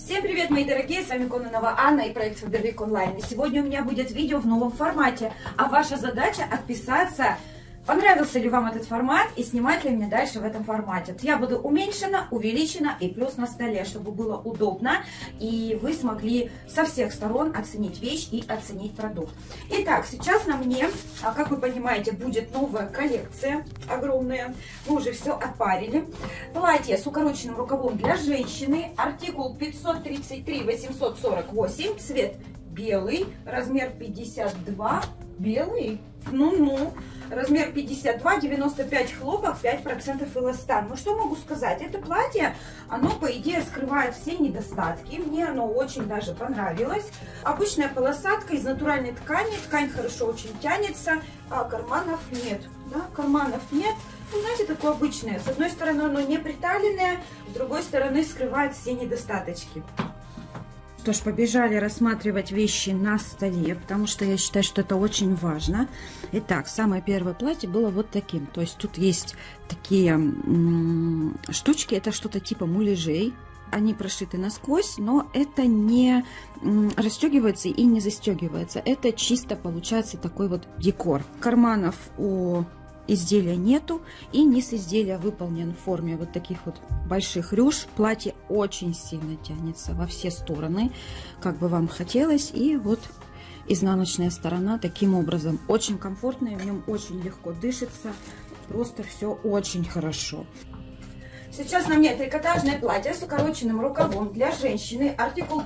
Всем привет, мои дорогие, с вами Кононова Анна и проект Фаберлик Онлайн. И сегодня у меня будет видео в новом формате, а ваша задача отписаться, понравился ли вам этот формат и снимать ли мне дальше в этом формате. Я буду уменьшена, увеличена и плюс на столе, чтобы было удобно и вы смогли со всех сторон оценить вещь и оценить продукт. Итак, сейчас на мне, как вы понимаете, будет новая коллекция огромная. Мы уже все отпарили. Платье с укороченным рукавом для женщины. Артикул 533-848. Цвет белый. Размер 52. Белый? Ну-ну. Размер 52, 95 хлопок, 5% эластан. Ну что могу сказать? Это платье, оно по идее скрывает все недостатки. Мне оно очень даже понравилось. Обычная полосатка из натуральной ткани. Ткань хорошо очень тянется, а карманов нет. Да, карманов нет. Ну, знаете, такое обычное. С одной стороны оно не приталенное, с другой стороны скрывает все недостаточки. Что ж, побежали рассматривать вещи на столе, потому что я считаю, что это очень важно. Итак, самое первое платье было вот таким. То есть тут есть такие штучки, это что-то типа муляжей. Они прошиты насквозь, но это не расстегивается и не застегивается. Это чисто получается такой вот декор. Карманов у изделия нету, и низ изделия выполнен в форме вот таких вот больших рюш. Платье очень сильно тянется во все стороны, как бы вам хотелось. И вот изнаночная сторона таким образом. Очень комфортная, в нем очень легко дышится, просто все очень хорошо. Сейчас на мне трикотажное платье с укороченным рукавом для женщины. Артикул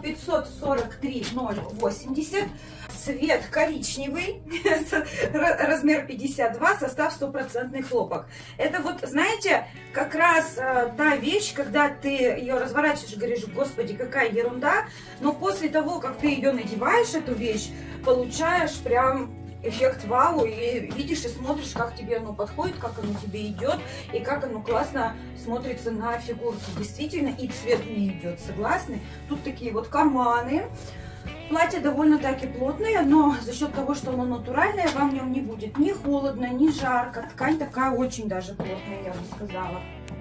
543-080. Цвет коричневый, размер 52, состав 100% хлопок. Это вот, знаете, как раз та вещь, когда ты ее разворачиваешь и говоришь: господи, какая ерунда, но после того, как ты ее надеваешь, эту вещь, получаешь прям эффект вау, и видишь и смотришь, как тебе оно подходит, как оно тебе идет, и как оно классно смотрится на фигурке. Действительно, и цвет мне идет, согласны? Тут такие вот карманы. Платье довольно-таки плотное, но за счет того, что оно натуральное, вам в нем не будет ни холодно, ни жарко. Ткань такая очень даже плотная, я бы сказала.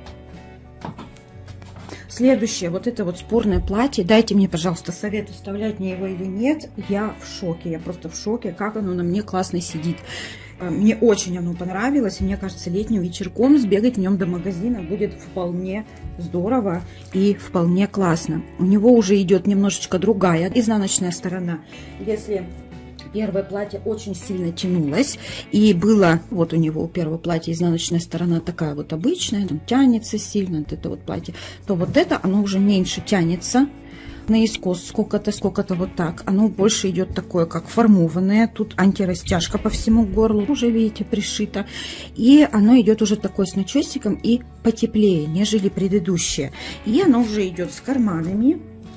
Следующее, вот это вот спорное платье. Дайте мне, пожалуйста, совет, оставлять мне его или нет. Я в шоке, я просто в шоке, как оно на мне классно сидит. Мне очень оно понравилось. Мне кажется, летним вечерком сбегать в нем до магазина будет вполне здорово и вполне классно. У него уже идет немножечко другая изнаночная сторона. Если первое платье очень сильно тянулось, и было, вот у него первое платье изнаночная сторона такая вот обычная, там тянется сильно, вот это вот платье, то вот это оно уже меньше тянется наискос, сколько-то вот так. Оно больше идет такое, как формованное. Тут антирастяжка по всему горлу, уже видите, пришито. И оно идет уже такое с начесиком и потеплее, нежели предыдущее. И оно уже идет с карманами.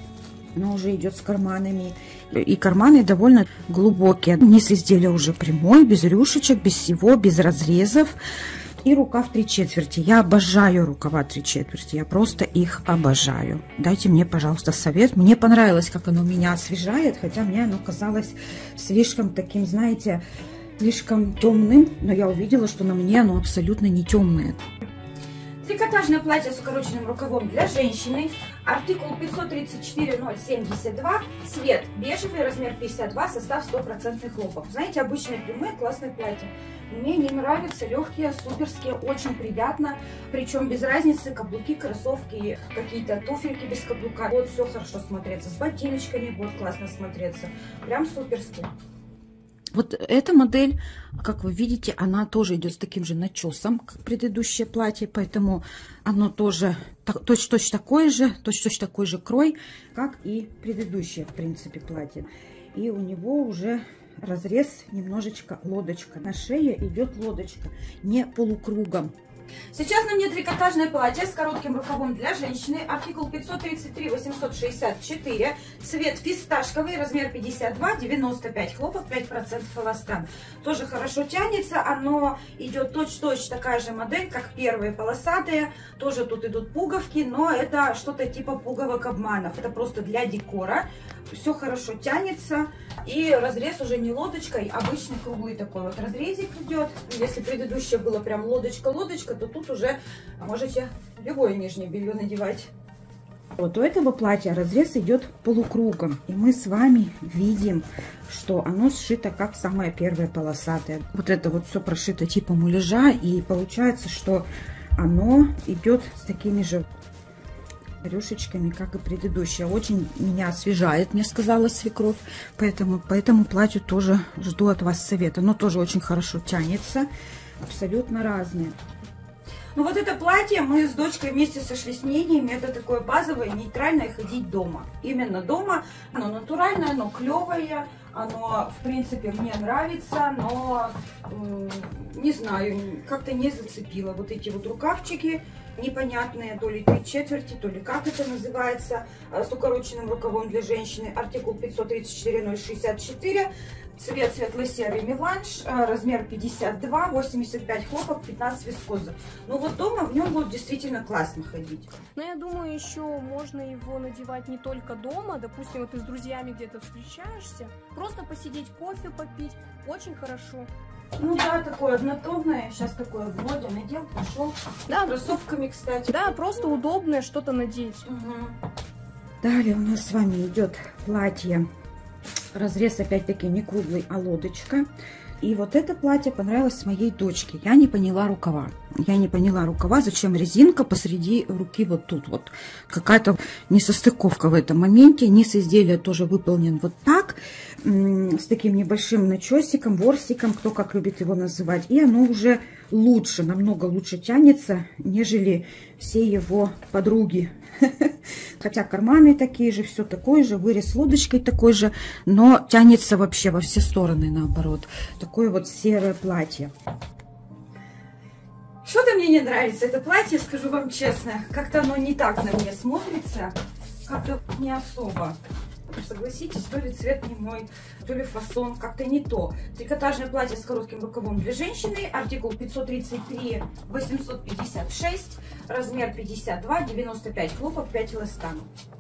И карманы довольно глубокие. Низ изделия уже прямой, без рюшечек, без всего, без разрезов. И рукав 3/4. Я обожаю рукава 3/4. Я просто их обожаю. Дайте мне, пожалуйста, совет. Мне понравилось, как оно меня освежает, хотя мне оно казалось слишком таким, знаете, слишком темным. Но я увидела, что на мне оно абсолютно не темное. Трикотажное платье с укороченным рукавом для женщины. Артикул 534-072. Цвет бежевый, размер 52, состав 100% хлопок. Знаете, обычное прямое классное платье. Мне не нравятся легкие, суперские, очень приятно. Причем без разницы, каблуки, кроссовки, какие-то туфельки без каблука. Вот все хорошо смотреться. С ботиночками будет классно смотреться. Прям суперски. Вот эта модель, как вы видите, она тоже идет с таким же начесом, как предыдущее платье, поэтому оно тоже точно такой же крой, как и предыдущее, в принципе, платье. И у него уже разрез немножечко лодочка. На шее идет лодочка, не полукругом. Сейчас на мне трикотажное платье с коротким рукавом для женщины. Артикул 533-864. Цвет фисташковый, размер 52, 95 хлопок, 5% эластан. Тоже хорошо тянется. Оно идет точно такая же модель, как первые полосатые. Тоже тут идут пуговки, но это что-то типа пуговок обманов. Это просто для декора. Все хорошо тянется. И разрез уже не лодочкой, обычный круглый такой вот разрезик идет. Если предыдущее было прям лодочка-лодочка, то тут уже можете любое нижнее белье надевать. Вот у этого платья разрез идет полукругом. И мы с вами видим, что оно сшито как самое первое полосатое. Вот это вот все прошито типа муляжа. И получается, что оно идет с такими же рюшечками, как и предыдущее. Очень меня освежает, мне сказала свекровь. Поэтому по этому платью тоже жду от вас совета. Оно тоже очень хорошо тянется. Абсолютно разные. Ну вот это платье мы с дочкой вместе сошлись мнениями. Это такое базовое, нейтральное ходить дома. Именно дома. Оно натуральное, оно клевое. Оно, в принципе, мне нравится, но, не знаю, как-то не зацепило. Вот эти вот рукавчики непонятные, то ли 3/4, то ли как это называется, с укороченным рукавом для женщины. Артикул 534-064. Цвет светло-серый меланж, размер 52, 85 хлопок, 15 вискоза. Ну вот дома в нем будет действительно классно ходить. Но я думаю, еще можно его надевать не только дома. Допустим, вот ты с друзьями где-то встречаешься, просто посидеть, кофе попить, очень хорошо. Ну да, такое однотонное, сейчас такое в моде, надел, пошел. Да, с кроссовками, кстати. Да, просто удобное что-то надеть. Угу. Далее у нас с вами идет платье. Разрез опять-таки не круглый, а лодочка. И вот это платье понравилось моей дочке. Я не поняла рукава. Я не поняла рукава, зачем резинка посреди руки вот тут вот. Какая-то несостыковка в этом моменте. Низ изделия тоже выполнен вот так. С таким небольшим начесиком, ворсиком, кто как любит его называть. И оно уже лучше, намного лучше тянется, нежели все его подруги. Хотя карманы такие же, все такое же, вырез лодочкой такой же, но тянется вообще во все стороны наоборот. Такое вот серое платье. Что-то мне не нравится это платье, скажу вам честно. Как-то оно не так на мне смотрится, как-то не особо. Согласитесь, то ли цвет не мой, то ли фасон, как-то не то. Трикотажное платье с коротким рукавом для женщины, артикул 533-856, размер 52, 95 хлопок, 5 эластанов.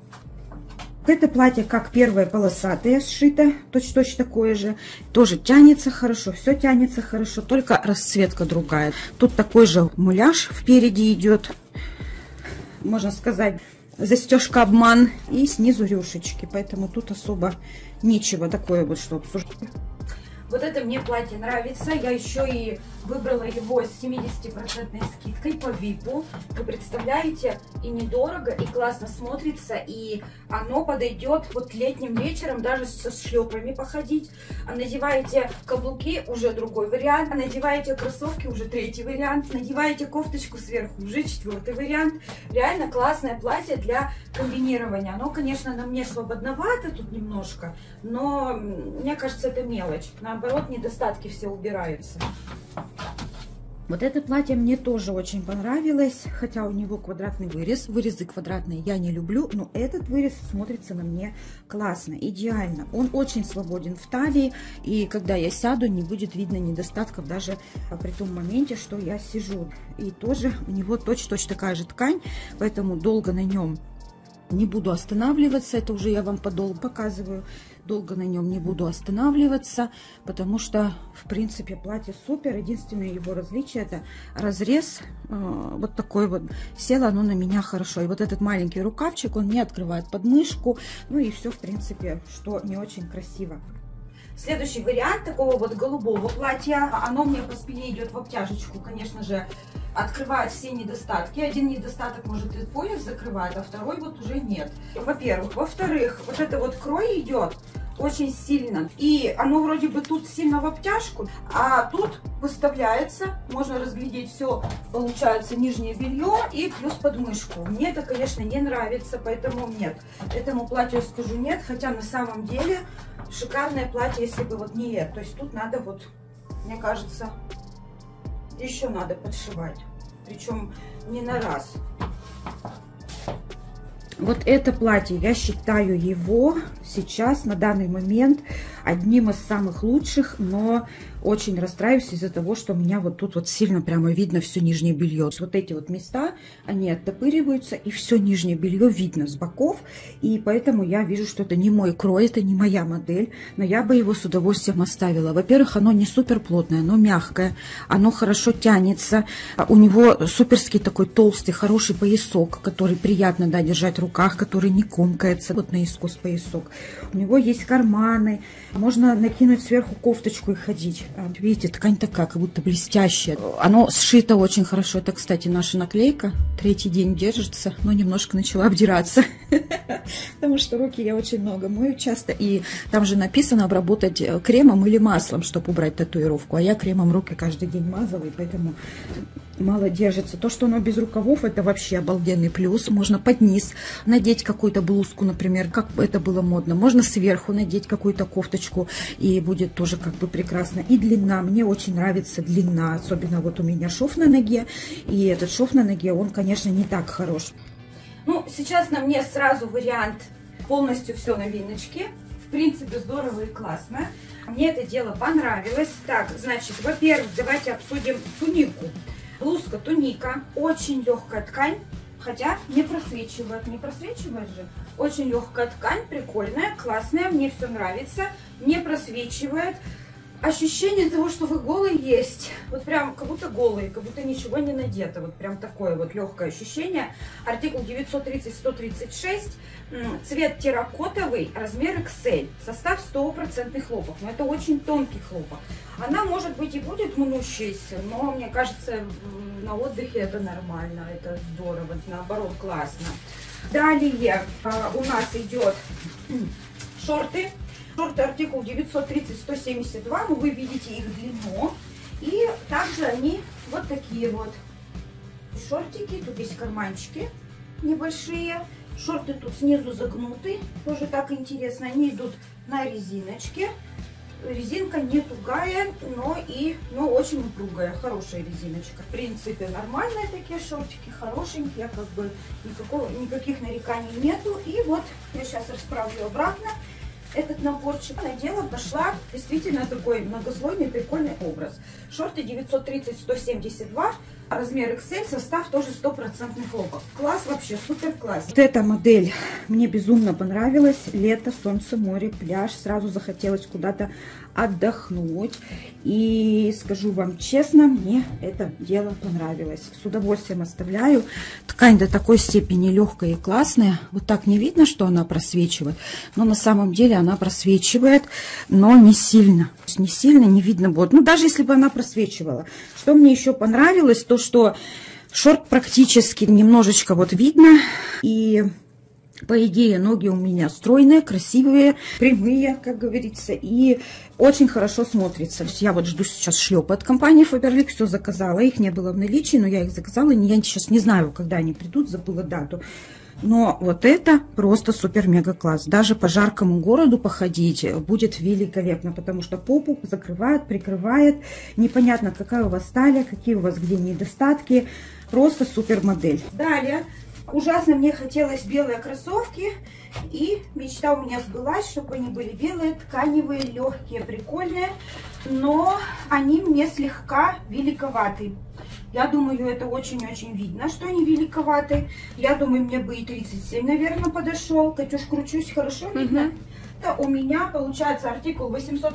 Это платье как первое полосатое сшито, точно такое же, тоже тянется хорошо, все тянется хорошо, только расцветка другая. Тут такой же муляж впереди идет, можно сказать, застежка обман, и снизу рюшечки, поэтому тут особо нечего такое вот что обсуждать. Вот это мне платье нравится. Я еще и выбрала его с 70% скидкой по ВИПу. Вы представляете, и недорого, и классно смотрится, и оно подойдет вот летним вечером даже со шлепами походить. А надеваете каблуки, уже другой вариант. А надеваете кроссовки, уже третий вариант. Надеваете кофточку сверху, уже четвертый вариант. Реально классное платье для комбинирования. Оно, конечно, на мне свободновато тут немножко, но мне кажется, это мелочь. Наоборот, недостатки все убираются. Вот это платье мне тоже очень понравилось, хотя у него квадратный вырез. Вырезы квадратные я не люблю, но этот вырез смотрится на мне классно, идеально. Он очень свободен в талии, и когда я сяду, не будет видно недостатков даже при том моменте, что я сижу. И тоже у него точно такая же ткань, поэтому долго на нем не буду останавливаться. Это уже я вам подол показываю. Долго на нем не буду останавливаться, потому что, в принципе, платье супер. Единственное его различие — это разрез вот такой вот. Село оно на меня хорошо. И вот этот маленький рукавчик, он не открывает подмышку. Ну и все, в принципе, что не очень красиво. Следующий вариант такого вот голубого платья. Оно мне по спине идет в обтяжечку, конечно же, открывает все недостатки. Один недостаток, может, и пояс закрывает, а второй вот уже нет. Во-первых. Во-вторых, вот это вот крой идет очень сильно. И оно вроде бы тут сильно в обтяжку, а тут выставляется, можно разглядеть все, получается, нижнее белье и плюс подмышку. Мне это, конечно, не нравится, поэтому нет. Этому платью я скажу нет, хотя на самом деле шикарное платье, если бы вот не это. То есть тут надо вот, мне кажется, еще надо подшивать. Причем не на раз. Вот это платье, я считаю его сейчас, на данный момент, одним из самых лучших, но очень расстраиваюсь из-за того, что у меня вот тут вот сильно прямо видно все нижнее белье. Вот эти вот места, они оттопыриваются, и все нижнее белье видно с боков, и поэтому я вижу, что это не мой крой, это не моя модель, но я бы его с удовольствием оставила. Во-первых, оно не супер плотное, оно мягкое, оно хорошо тянется, у него суперский такой толстый, хороший поясок, который приятно, да, держать руках, который не комкается. Вот наискос поясок. У него есть карманы. Можно накинуть сверху кофточку и ходить. Видите, ткань такая, как будто блестящая. Оно сшито очень хорошо. Это, кстати, наша наклейка. 3-й день держится, но немножко начала обдираться. Потому что руки я очень много мою часто. И там же написано обработать кремом или маслом, чтобы убрать татуировку. А я кремом руки каждый день мазала, и поэтому мало держится. То, что оно без рукавов, это вообще обалденный плюс. Можно под низ надеть какую-то блузку, например, как это было модно. Можно сверху надеть какую-то кофточку, и будет тоже как бы прекрасно. И длина. Мне очень нравится длина. Особенно вот у меня шов на ноге. И этот шов на ноге, он, конечно, не так хорош. Ну, сейчас на мне сразу вариант полностью все новиночки. В принципе, здорово и классно. Мне это дело понравилось. Так, значит, во-первых, давайте обсудим тунику. Блузка туника, очень легкая ткань, хотя не просвечивает. Не просвечивает же? Очень легкая ткань, прикольная, классная, мне все нравится. Не просвечивает. Ощущение того, что вы голые есть. Вот прям как будто голые, как будто ничего не надето. Вот прям такое вот легкое ощущение. Артикул 930-136. Цвет терракотовый, размер XL. Состав 100% хлопок. Но это очень тонкий хлопок. Она, может быть, и будет мнущейся, но мне кажется, на отдыхе это нормально. Это здорово, наоборот, классно. Далее у нас идет шорты. Шорты артикул 930-172, но вы видите их длину. И также они вот такие вот шортики. Тут есть карманчики небольшие. Шорты тут снизу загнуты. Тоже так интересно. Они идут на резиночке. Резинка не тугая, но очень упругая. Хорошая резиночка. В принципе, нормальные такие шортики, хорошенькие. Как бы никаких нареканий нету. И вот я сейчас расправлю обратно. Этот наборчик надела, пошла. Действительно такой многослойный, прикольный образ. Шорты 930-172, размер XL, состав тоже 100% хлопок. Класс вообще, супер класс. Вот эта модель мне безумно понравилась. Лето, солнце, море, пляж. Сразу захотелось куда-то отдохнуть. И скажу вам честно, мне это дело понравилось. С удовольствием оставляю. Ткань до такой степени легкая и классная. Вот так не видно, что она просвечивает. Но на самом деле она просвечивает, но не сильно. Не сильно, не видно будет. Ну, даже если бы она просвечивала. Что мне еще понравилось, то что шорт практически немножечко вот видно. И по идее ноги у меня стройные, красивые, прямые, как говорится. И очень хорошо смотрится. Я вот жду сейчас шлепы от компании Faberlic. Все заказала. Их не было в наличии, но я их заказала. Я сейчас не знаю, когда они придут, забыла дату. Но вот это просто супер-мега класс. Даже по жаркому городу походить будет великолепно, потому что попу закрывает, прикрывает. Непонятно, какая у вас талия, какие у вас где недостатки. Просто супер модель. Далее. Ужасно мне хотелось белые кроссовки. И мечта у меня сбылась, чтобы они были белые, тканевые, легкие, прикольные. Но они мне слегка великоваты. Я думаю, это очень-очень видно, что они великоваты. Я думаю, мне бы и 37, наверное, подошел. Катюш, кручусь, хорошо видно? Это у меня получается артикул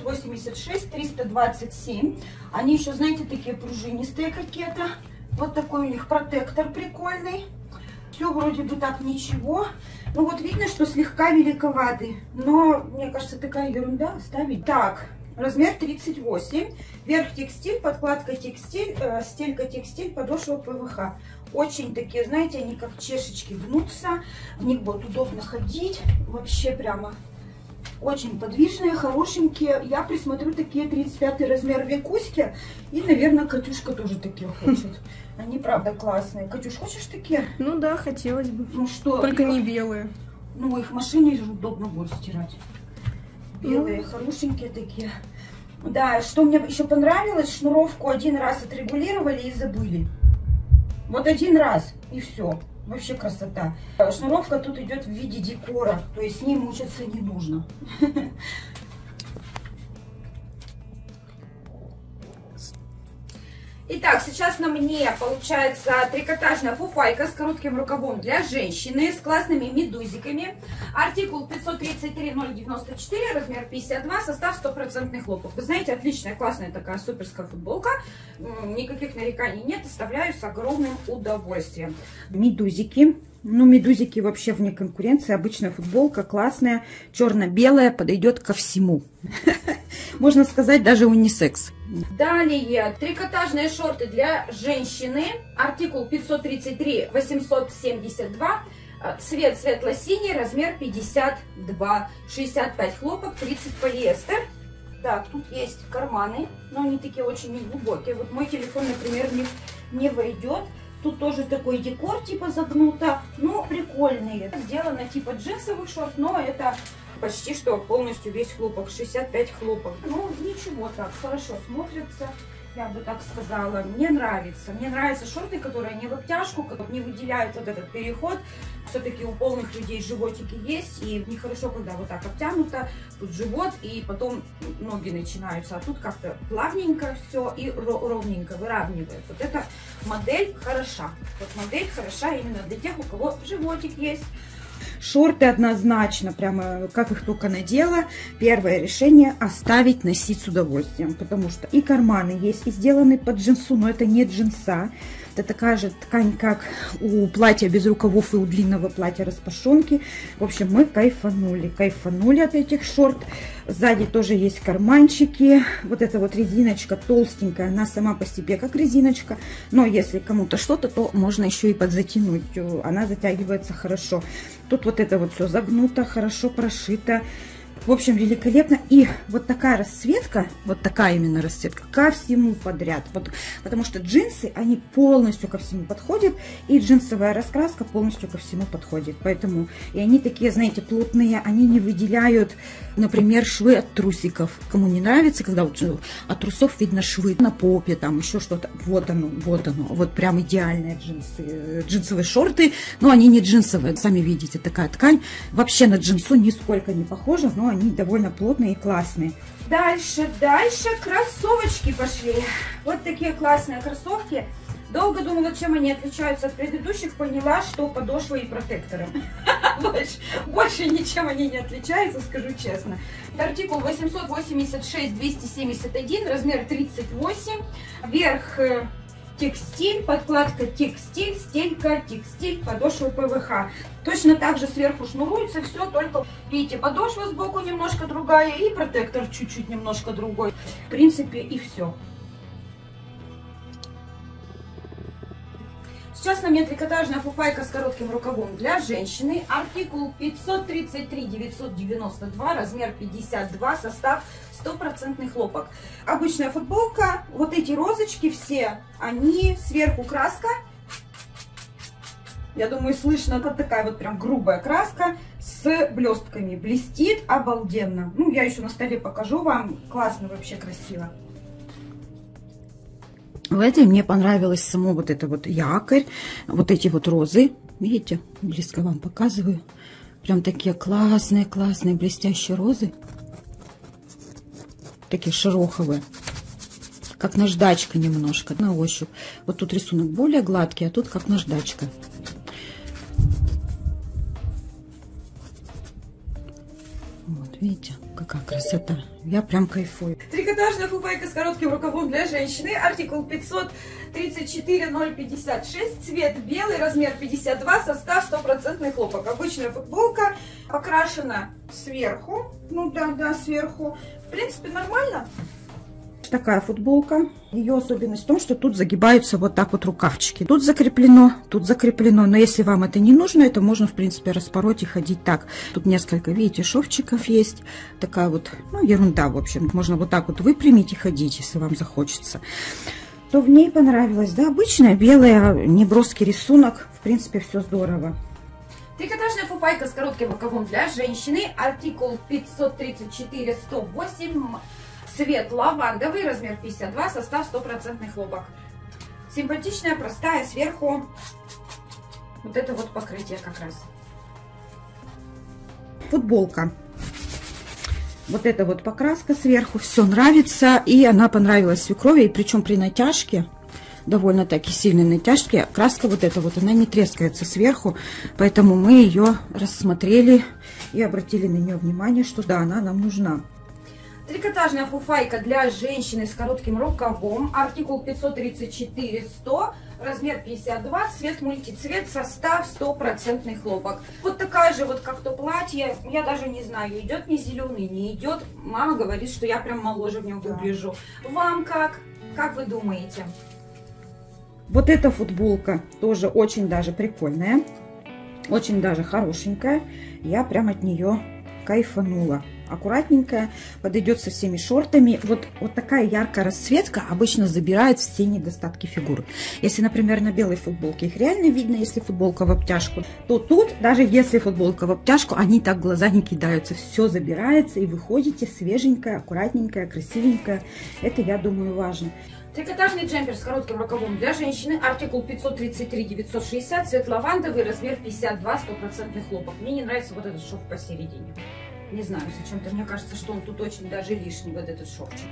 886-327. Они еще, знаете, такие пружинистые какие-то. Вот такой у них протектор прикольный. Все вроде бы так ничего. Ну вот видно, что слегка великоваты. Но, мне кажется, такая ерунда ставить. Так. Размер 38, верх текстиль, подкладка текстиль, стелька текстиль, подошва ПВХ. Очень такие, знаете, они как чешечки гнутся, в них будет удобно ходить, вообще прямо очень подвижные, хорошенькие. Я присмотрю такие 35 размер Викуське, и, наверное, Катюшка тоже такие хочет. Они, правда, классные. Катюш, хочешь такие? Ну да, хотелось бы. Ну что? Только не белые. Ну, их в машине же удобно будет стирать. Белые, хорошенькие такие. Да, что мне еще понравилось, шнуровку один раз отрегулировали и забыли. Вот один раз, и все. Вообще красота. Шнуровка тут идет в виде декора, то есть с ней мучиться не нужно. Итак, сейчас на мне получается трикотажная фуфайка с коротким рукавом для женщины, с классными медузиками. Артикул 533-094, размер 52, состав 100% хлопок. Вы знаете, отличная, классная такая суперская футболка. Никаких нареканий нет, оставляю с огромным удовольствием. Медузики. Ну, медузики вообще вне конкуренции. Обычная футболка, классная, черно-белая, подойдет ко всему. Можно сказать, даже унисекс. Далее, трикотажные шорты для женщины. Артикул 533-872. Цвет светло-синий, размер 52. 65 хлопок, 30 полиэстер. Так, тут есть карманы, но они такие очень неглубокие. Вот мой телефон, например, в них не войдет. Тут тоже такой декор типа загнуто, но прикольные. Сделано типа джинсовых шорт, но это почти что полностью весь хлопок, 65 хлопок. Ну ничего, так хорошо смотрятся, я бы так сказала. Мне нравится. Мне нравятся шорты, которые не в обтяжку, которые не выделяют вот этот переход. Все-таки у полных людей животики есть, и нехорошо, когда вот так обтянуто, тут живот, и потом ноги начинаются. А тут как-то плавненько все и ровненько выравнивает. Вот эта модель хороша. Вот модель хороша именно для тех, у кого животик есть. Шорты однозначно, прямо как их только надела, первое решение оставить носить с удовольствием, потому что и карманы есть, и сделаны под джинсу, но это не джинса. Это такая же ткань, как у платья без рукавов и у длинного платья распашонки. В общем, мы кайфанули от этих шорт. Сзади тоже есть карманчики. Вот эта вот резиночка толстенькая, она сама по себе как резиночка. Но если кому-то что-то, то можно еще и подзатянуть. Она затягивается хорошо. Тут вот это вот все загнуто, хорошо прошито. В общем, великолепно. И вот такая расцветка, вот такая именно расцветка ко всему подряд. Вот, потому что джинсы, они полностью ко всему подходят. И джинсовая раскраска полностью ко всему подходит. Поэтому и они такие, знаете, плотные. Они не выделяют, например, швы от трусиков. Кому не нравится, когда вот от трусов видно швы на попе, там еще что-то. Вот оно, вот оно. Вот прям идеальные джинсы. Джинсовые шорты. Но они не джинсовые. Сами видите, такая ткань. Вообще на джинсу нисколько не похожа, но они довольно плотные и классные. Дальше кроссовочки пошли. Вот такие классные кроссовки. Долго думала, чем они отличаются от предыдущих, поняла, что подошвой и протектором. Больше ничем они не отличаются, скажу честно. Артикул 886-271, размер 38, верх текстиль, подкладка текстиль, стелька текстиль, подошва ПВХ. Точно так же сверху шнуруется все, только видите, подошва сбоку немножко другая и протектор чуть-чуть немножко другой. В принципе и все. Сейчас на мне трикотажная фуфайка с коротким рукавом для женщины. Артикул 533-992, размер 52, состав 100% хлопок. Обычная футболка. Вот эти розочки все, они сверху краска. Я думаю, слышно, вот такая вот прям грубая краска с блестками. Блестит обалденно. Ну, я еще на столе покажу вам. Классно, вообще красиво. В этой мне понравилось само вот это вот якорь, вот эти вот розы. Видите, близко вам показываю. Прям такие классные, блестящие розы. Такие шероховые. Как наждачка немножко на ощупь. Вот тут рисунок более гладкий, а тут как наждачка. Вот, видите, какая красота. Я прям кайфую. Трикотажная фуфайка с коротким рукавом для женщины. Артикул 534-056. Цвет белый, размер 52, состав 100% хлопок. Обычная футболка, покрашена сверху. Ну да, сверху. В принципе, нормально. Такая футболка. Ее особенность в том, что тут загибаются вот так вот рукавчики. Тут закреплено. Но если вам это не нужно, это можно, в принципе, распороть и ходить так. Тут несколько, видите, шовчиков есть. Такая вот, ну, ерунда, в общем. Можно вот так вот выпрямить и ходить, если вам захочется. Что в ней понравилось? Да, обычная белая, неброский рисунок. В принципе, все здорово. Трикотажная фуфайка с коротким рукавом для женщины. Артикул 534-108. Цвет лавандовый, размер 52, состав 100% хлопок. Симпатичная, простая, сверху вот это вот покрытие как раз. Футболка. Вот эта вот покраска сверху, все нравится. И она понравилась свекрови, и причем при натяжке довольно-таки сильной натяжки. Краска вот эта вот, она не трескается сверху, поэтому мы ее рассмотрели и обратили на нее внимание, что да, она нам нужна. Трикотажная фуфайка для женщины с коротким рукавом, артикул 534-100, размер 52, цвет мультицвет, состав 100% хлопок. Вот такая же вот как то платье, я даже не знаю, идет мне зеленый, не идет. Мама говорит, что я прям моложе в нем выгляжу. Вам как? Как вы думаете? Вот эта футболка тоже очень даже прикольная, очень даже хорошенькая. Я прям от нее кайфанула. Аккуратненькая, подойдет со всеми шортами. Вот такая яркая расцветка обычно забирает все недостатки фигуры. Если, например, на белой футболке их реально видно, если футболка в обтяжку, то тут, даже если футболка в обтяжку, они так глаза не кидаются. Все забирается и выходите свеженькая, аккуратненькая, красивенькая. Это, я думаю, важно. Трикотажный джемпер с коротким рукавом для женщины, артикул 533-960, цвет лавандовый, размер 52, 100% хлопок. Мне не нравится вот этот шов посередине. Не знаю, зачем-то мне кажется, что он тут очень даже лишний, вот этот шовчик.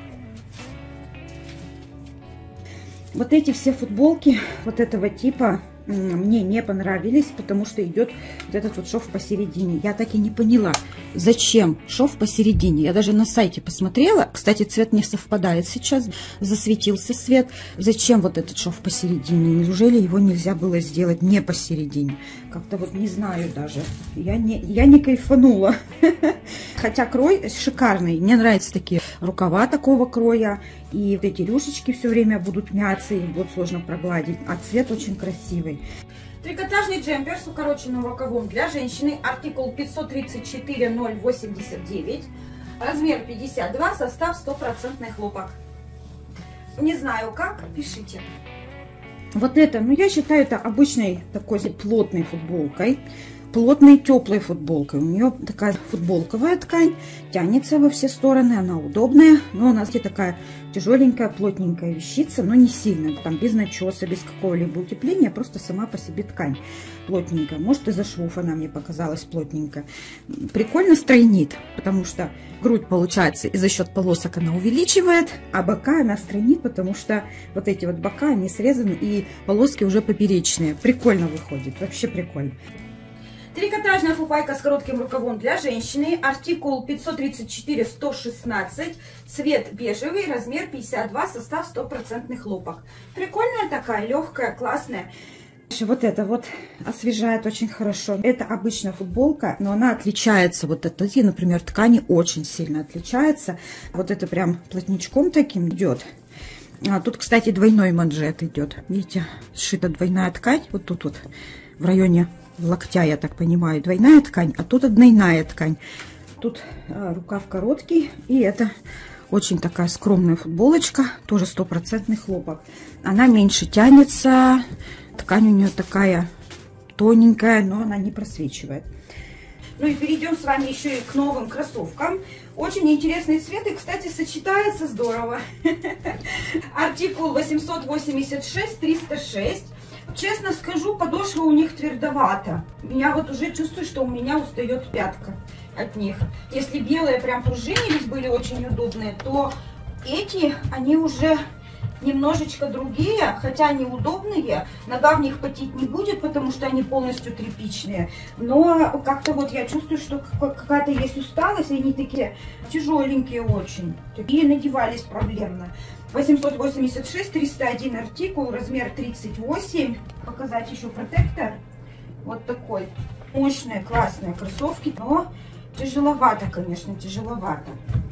Вот эти все футболки вот этого типа мне не понравились, потому что идет вот этот вот шов посередине. Я так и не поняла, зачем шов посередине. Я даже на сайте посмотрела. Кстати, цвет не совпадает сейчас. Засветился свет. Зачем вот этот шов посередине? Неужели его нельзя было сделать не посередине? Как-то вот не знаю даже. Я не кайфанула. Хотя крой шикарный. Мне нравятся такие рукава такого кроя. И вот эти рюшечки все время будут мяться, и будет сложно прогладить. А цвет очень красивый. Трикотажный джемпер с укороченным рукавом для женщины. Артикул 534-089. Размер 52, состав 100% хлопок. Не знаю как, пишите. Вот это, ну я считаю, это обычной такой плотной футболкой. Плотной теплой футболкой. У нее такая футболковая ткань, тянется во все стороны, она удобная, но у нас здесь такая тяжеленькая, плотненькая вещица, но не сильно, там без начеса, без какого-либо утепления, просто сама по себе ткань плотненькая. Может, из-за швов она мне показалась плотненькая. Прикольно стройнит, потому что грудь, получается, и за счет полосок она увеличивает, а бока она стройнит, потому что вот эти вот бока, они срезаны, и полоски уже поперечные. Прикольно выходит, вообще прикольно. Трикотажная фуфайка с коротким рукавом для женщины, артикул 534-116, цвет бежевый, размер 52, состав 100% хлопок. Прикольная такая, легкая, классная. Вот это вот освежает очень хорошо. Это обычная футболка, но она отличается. Вот от эти, например, ткани очень сильно отличается. Вот это прям плотничком таким идет. Тут, кстати, двойной манжет идет. Видите, сшита двойная ткань. Вот тут вот в районе локтя, я так понимаю, двойная ткань, а тут однойная ткань. Тут рукав короткий, и это очень такая скромная футболочка, тоже 100% хлопок. Она меньше тянется, ткань у нее такая тоненькая, но она не просвечивает. Ну и перейдем с вами еще и к новым кроссовкам. Очень интересный цвет и, кстати, сочетается здорово. Артикул 886-306. Честно скажу, подошва у них твердовата. Я вот уже чувствую, что у меня устает пятка от них. Если белые прям пружинились, были очень удобные, то эти, они уже немножечко другие, хотя они удобные. Нога в них потеть не будет, потому что они полностью тряпичные. Но как-то вот я чувствую, что какая-то есть усталость, и они такие тяжеленькие очень. И надевались проблемно. 886-301 артикул, размер 38. Показать еще протектор. Вот такой. Мощные, классные кроссовки, но тяжеловато, конечно, тяжеловато.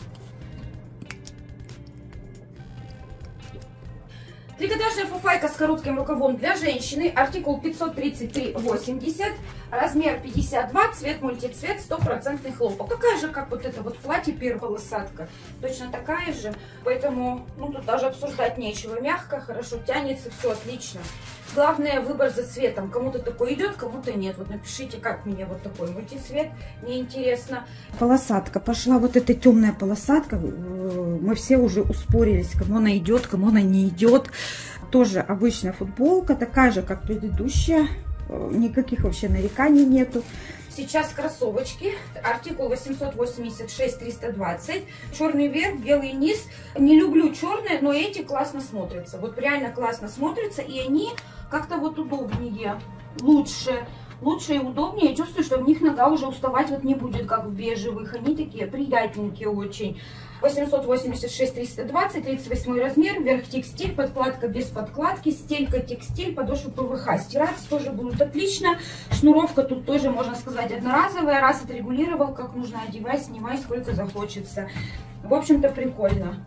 Трикотажная фуфайка с коротким рукавом для женщины, артикул 533-80, размер 52, цвет мультицвет, 100% хлопок. Такая же, как вот это вот платье первая полосатка, точно такая же, поэтому ну, тут даже обсуждать нечего. Мягко, хорошо тянется, все отлично. Главное выбор за цветом, кому-то такой идет, кому-то нет. Вот напишите, как мне вот такой мультицвет, мне интересно. Полосатка, пошла вот эта темная полосатка, мы все уже успорились, кому она идет, кому она не идет. Тоже обычная футболка, такая же, как предыдущая. никаких вообще нареканий нету. Сейчас кроссовочки, артикул 886-320, черный верх, белый низ. Не люблю черные, но эти классно смотрятся. Вот реально классно смотрятся, и они как-то вот удобнее, лучше и удобнее. Я чувствую, что в них нога уже уставать вот не будет, как в бежевых. Они такие приятненькие очень. 886-320, 38 размер, верх текстиль, подкладка без подкладки, стелька текстиль, подошва ПВХ. Стираться тоже будут отлично. Шнуровка тут тоже, можно сказать, одноразовая. Раз отрегулировал, как нужно, одевай, снимай, сколько захочется. В общем-то, прикольно.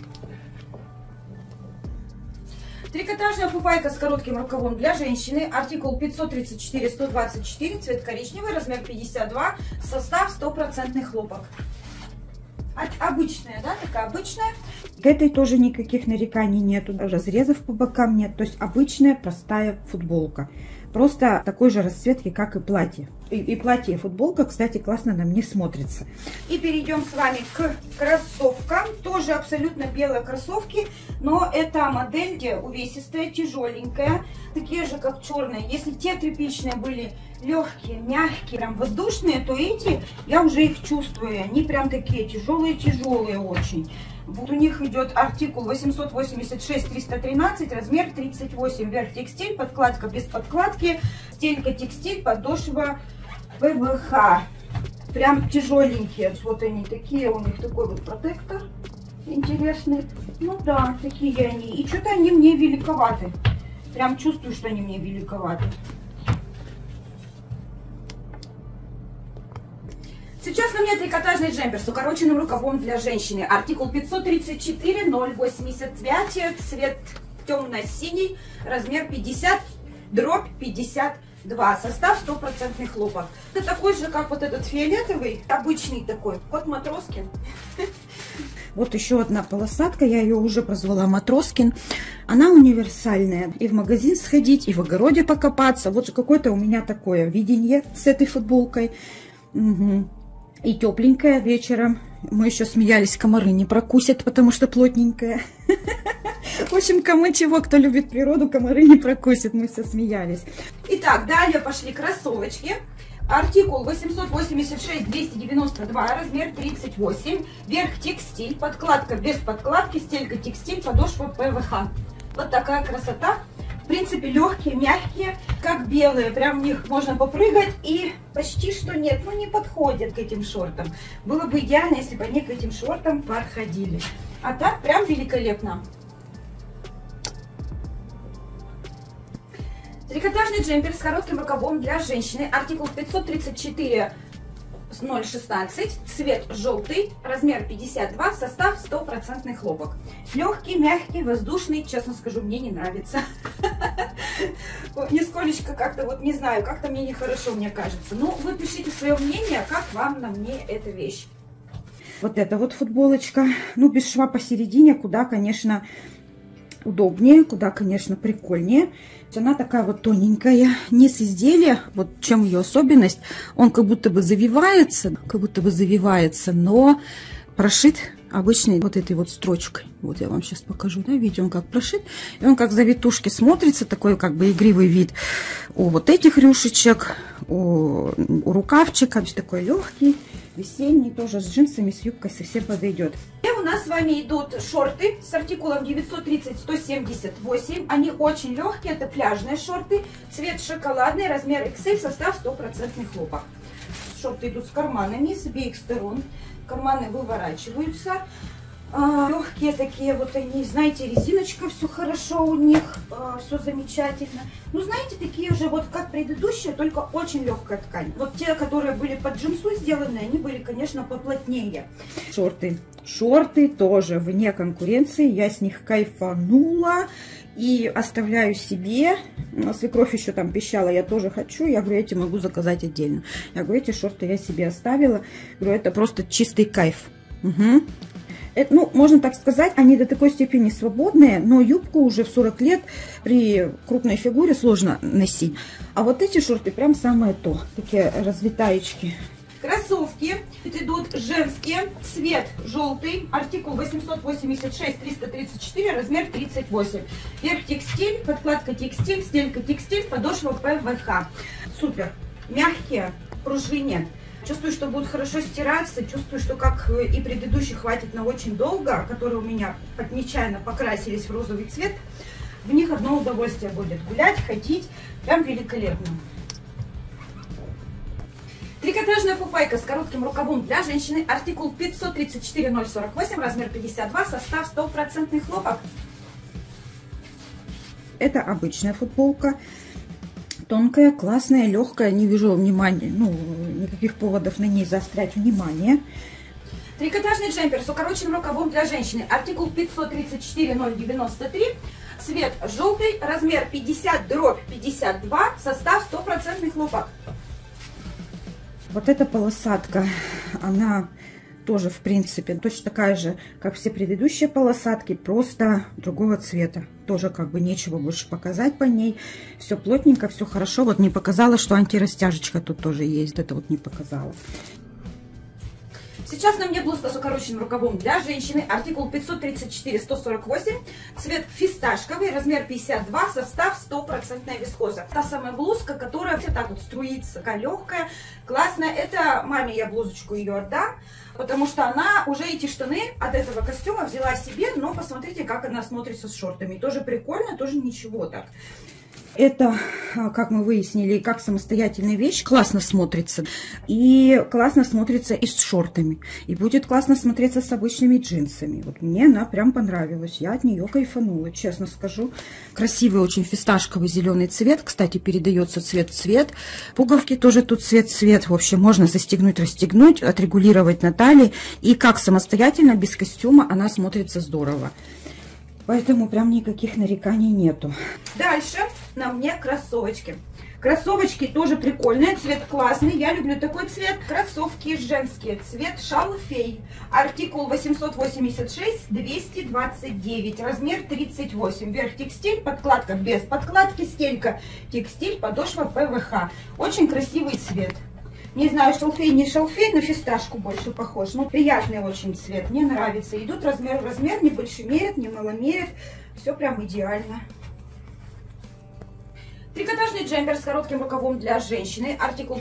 Трикотажная фуфайка с коротким рукавом для женщины. Артикул 534-124, цвет коричневый, размер 52, состав 100% хлопок. Обычная, да, такая обычная. К этой тоже никаких нареканий нету, разрезов по бокам нет. То есть обычная простая футболка. Просто такой же расцветки, как и платье. И платье, и футболка, кстати, классно на мне смотрится. И перейдем с вами к кроссовкам. Тоже абсолютно белые кроссовки, но эта модель увесистая, тяжеленькая. Такие же, как черные. Если те тряпичные были легкие, мягкие, прям воздушные, то эти, я уже их чувствую. Они прям такие тяжелые очень. Вот у них идет артикул 886-313, размер 38, верх текстиль, подкладка без подкладки, стелька текстиль, подошва ПВХ. Прям тяжеленькие. Вот они такие, у них такой вот протектор интересный. Ну да, такие они. И что-то они мне великоваты. Прям чувствую, что они мне великоваты. Сейчас на мне трикотажный джемпер с укороченным рукавом для женщины. Артикул 534-085, цвет темно-синий, размер 50/52, состав 100% хлопок. Это такой же, как вот этот фиолетовый, обычный такой, кот Матроскин. Вот еще одна полосатка, я ее уже прозвала Матроскин. Она универсальная. И в магазин сходить, и в огороде покопаться. Вот какое-то у меня такое видение с этой футболкой. Угу. И тепленькая вечером. Мы еще смеялись, комары не прокусят, потому что плотненькая. В общем, кому чего, кто любит природу, комары не прокусят. Мы все смеялись. Итак, далее пошли кроссовочки. Артикул 886-292, размер 38, верх текстиль, подкладка без подкладки, стелька текстиль, подошва ПВХ. Вот такая красота. В принципе, легкие, мягкие, как белые. Прям в них можно попрыгать и почти что нет, ну не подходят к этим шортам. Было бы идеально, если бы они к этим шортам подходили. А так прям великолепно. Трикотажный джемпер с коротким рукавом для женщины. Артикул 534-016, цвет желтый, размер 52, состав 100% хлопок. Легкий, мягкий, воздушный, честно скажу, мне не нравится. Нисколечко как-то, вот не знаю, как-то мне нехорошо, мне кажется. Ну, вы пишите свое мнение, как вам на мне эта вещь. Вот эта вот футболочка, ну, без шва посередине, куда, конечно, удобнее, куда, конечно, прикольнее. Она такая вот тоненькая. Низ изделия, вот в чем ее особенность, он как будто бы завивается, но прошит обычной вот этой вот строчкой. Вот я вам сейчас покажу, да, видите, он как прошит. И он как завитушки смотрится, такой как бы игривый вид у вот этих рюшечек, у рукавчика, такой легкий, весенний, тоже с джинсами, с юбкой совсем подойдет. И у нас с вами идут шорты с артикулом 930-178. Они очень легкие, это пляжные шорты. Цвет шоколадный, размер XL, состав 100% хлопок. Шорты идут с карманами с обеих сторон. Карманы выворачиваются. Легкие такие вот они, знаете, резиночка, все хорошо у них, все замечательно. Ну, знаете, такие уже вот как предыдущие, только очень легкая ткань. Вот те, которые были под джинсу сделаны, они были, конечно, поплотнее. Шорты тоже вне конкуренции, я с них кайфанула и оставляю себе. Свекровь еще там пищала, я тоже хочу. Я говорю, эти могу заказать отдельно. Я говорю, эти шорты я себе оставила. Говорю, это просто чистый кайф. Угу. Это, ну, можно так сказать, они до такой степени свободные, но юбку уже в 40 лет при крупной фигуре сложно носить. А вот эти шорты прям самое то. Такие развитаечки. Кроссовки идут женские, цвет желтый, артикул 886-334, размер 38. Верх текстиль, подкладка текстиль, стелька текстиль, подошва ПВХ. Супер, мягкие, пружине. Чувствую, что будут хорошо стираться, чувствую, что как и предыдущий хватит на очень долго, которые у меня нечаянно покрасились в розовый цвет. В них одно удовольствие будет гулять, ходить, прям великолепно. Трикотажная фуфайка с коротким рукавом для женщины, артикул 534-048, размер 52, состав 100% хлопок. Это обычная футболка, тонкая, классная, легкая, не вижу внимания, никаких поводов на ней заострять внимание. Трикотажный джемпер с укороченным рукавом для женщины, артикул 534-093, цвет желтый, размер 50/52, состав 100% хлопок. Вот эта полосатка, она тоже, в принципе, точно такая же, как все предыдущие полосатки, просто другого цвета. Тоже как бы нечего больше показать по ней. Все плотненько, все хорошо. Вот не показала, что антирастяжечка тут тоже есть. Это вот не показала. Сейчас на мне блузка с укороченным рукавом для женщины, артикул 534-148, цвет фисташковый, размер 52, состав 100% вискоза. Та самая блузка, которая вот так вот струится, такая легкая, классная. Это маме я блузочку ее отдам, потому что она уже эти штаны от этого костюма взяла себе, но посмотрите, как она смотрится с шортами. Тоже прикольно, тоже ничего так. Это, как мы выяснили, как самостоятельная вещь, классно смотрится. И классно смотрится и с шортами. И будет классно смотреться с обычными джинсами. Вот мне она прям понравилась. Я от нее кайфанула, честно скажу. Красивый очень фисташковый зеленый цвет. Кстати, передается цвет в цвет. Пуговки тоже тут цвет-цвет. В общем, можно застегнуть, расстегнуть, отрегулировать на талии. И как самостоятельно, без костюма, она смотрится здорово. Поэтому прям никаких нареканий нету. Дальше на мне кроссовочки. Кроссовочки тоже прикольные, цвет классный, я люблю такой цвет. Кроссовки женские, цвет шалфей, артикул 886-229, размер 38. Верх текстиль, подкладка без подкладки, стелька текстиль, подошва ПВХ. Очень красивый цвет. Не знаю, шалфей, не шалфей, на фисташку больше похож. Ну, приятный очень цвет, мне нравится. Идут размер в размер, не больше мерят, не мало мерят. Все прям идеально. Трикотажный джемпер с коротким рукавом для женщины, артикул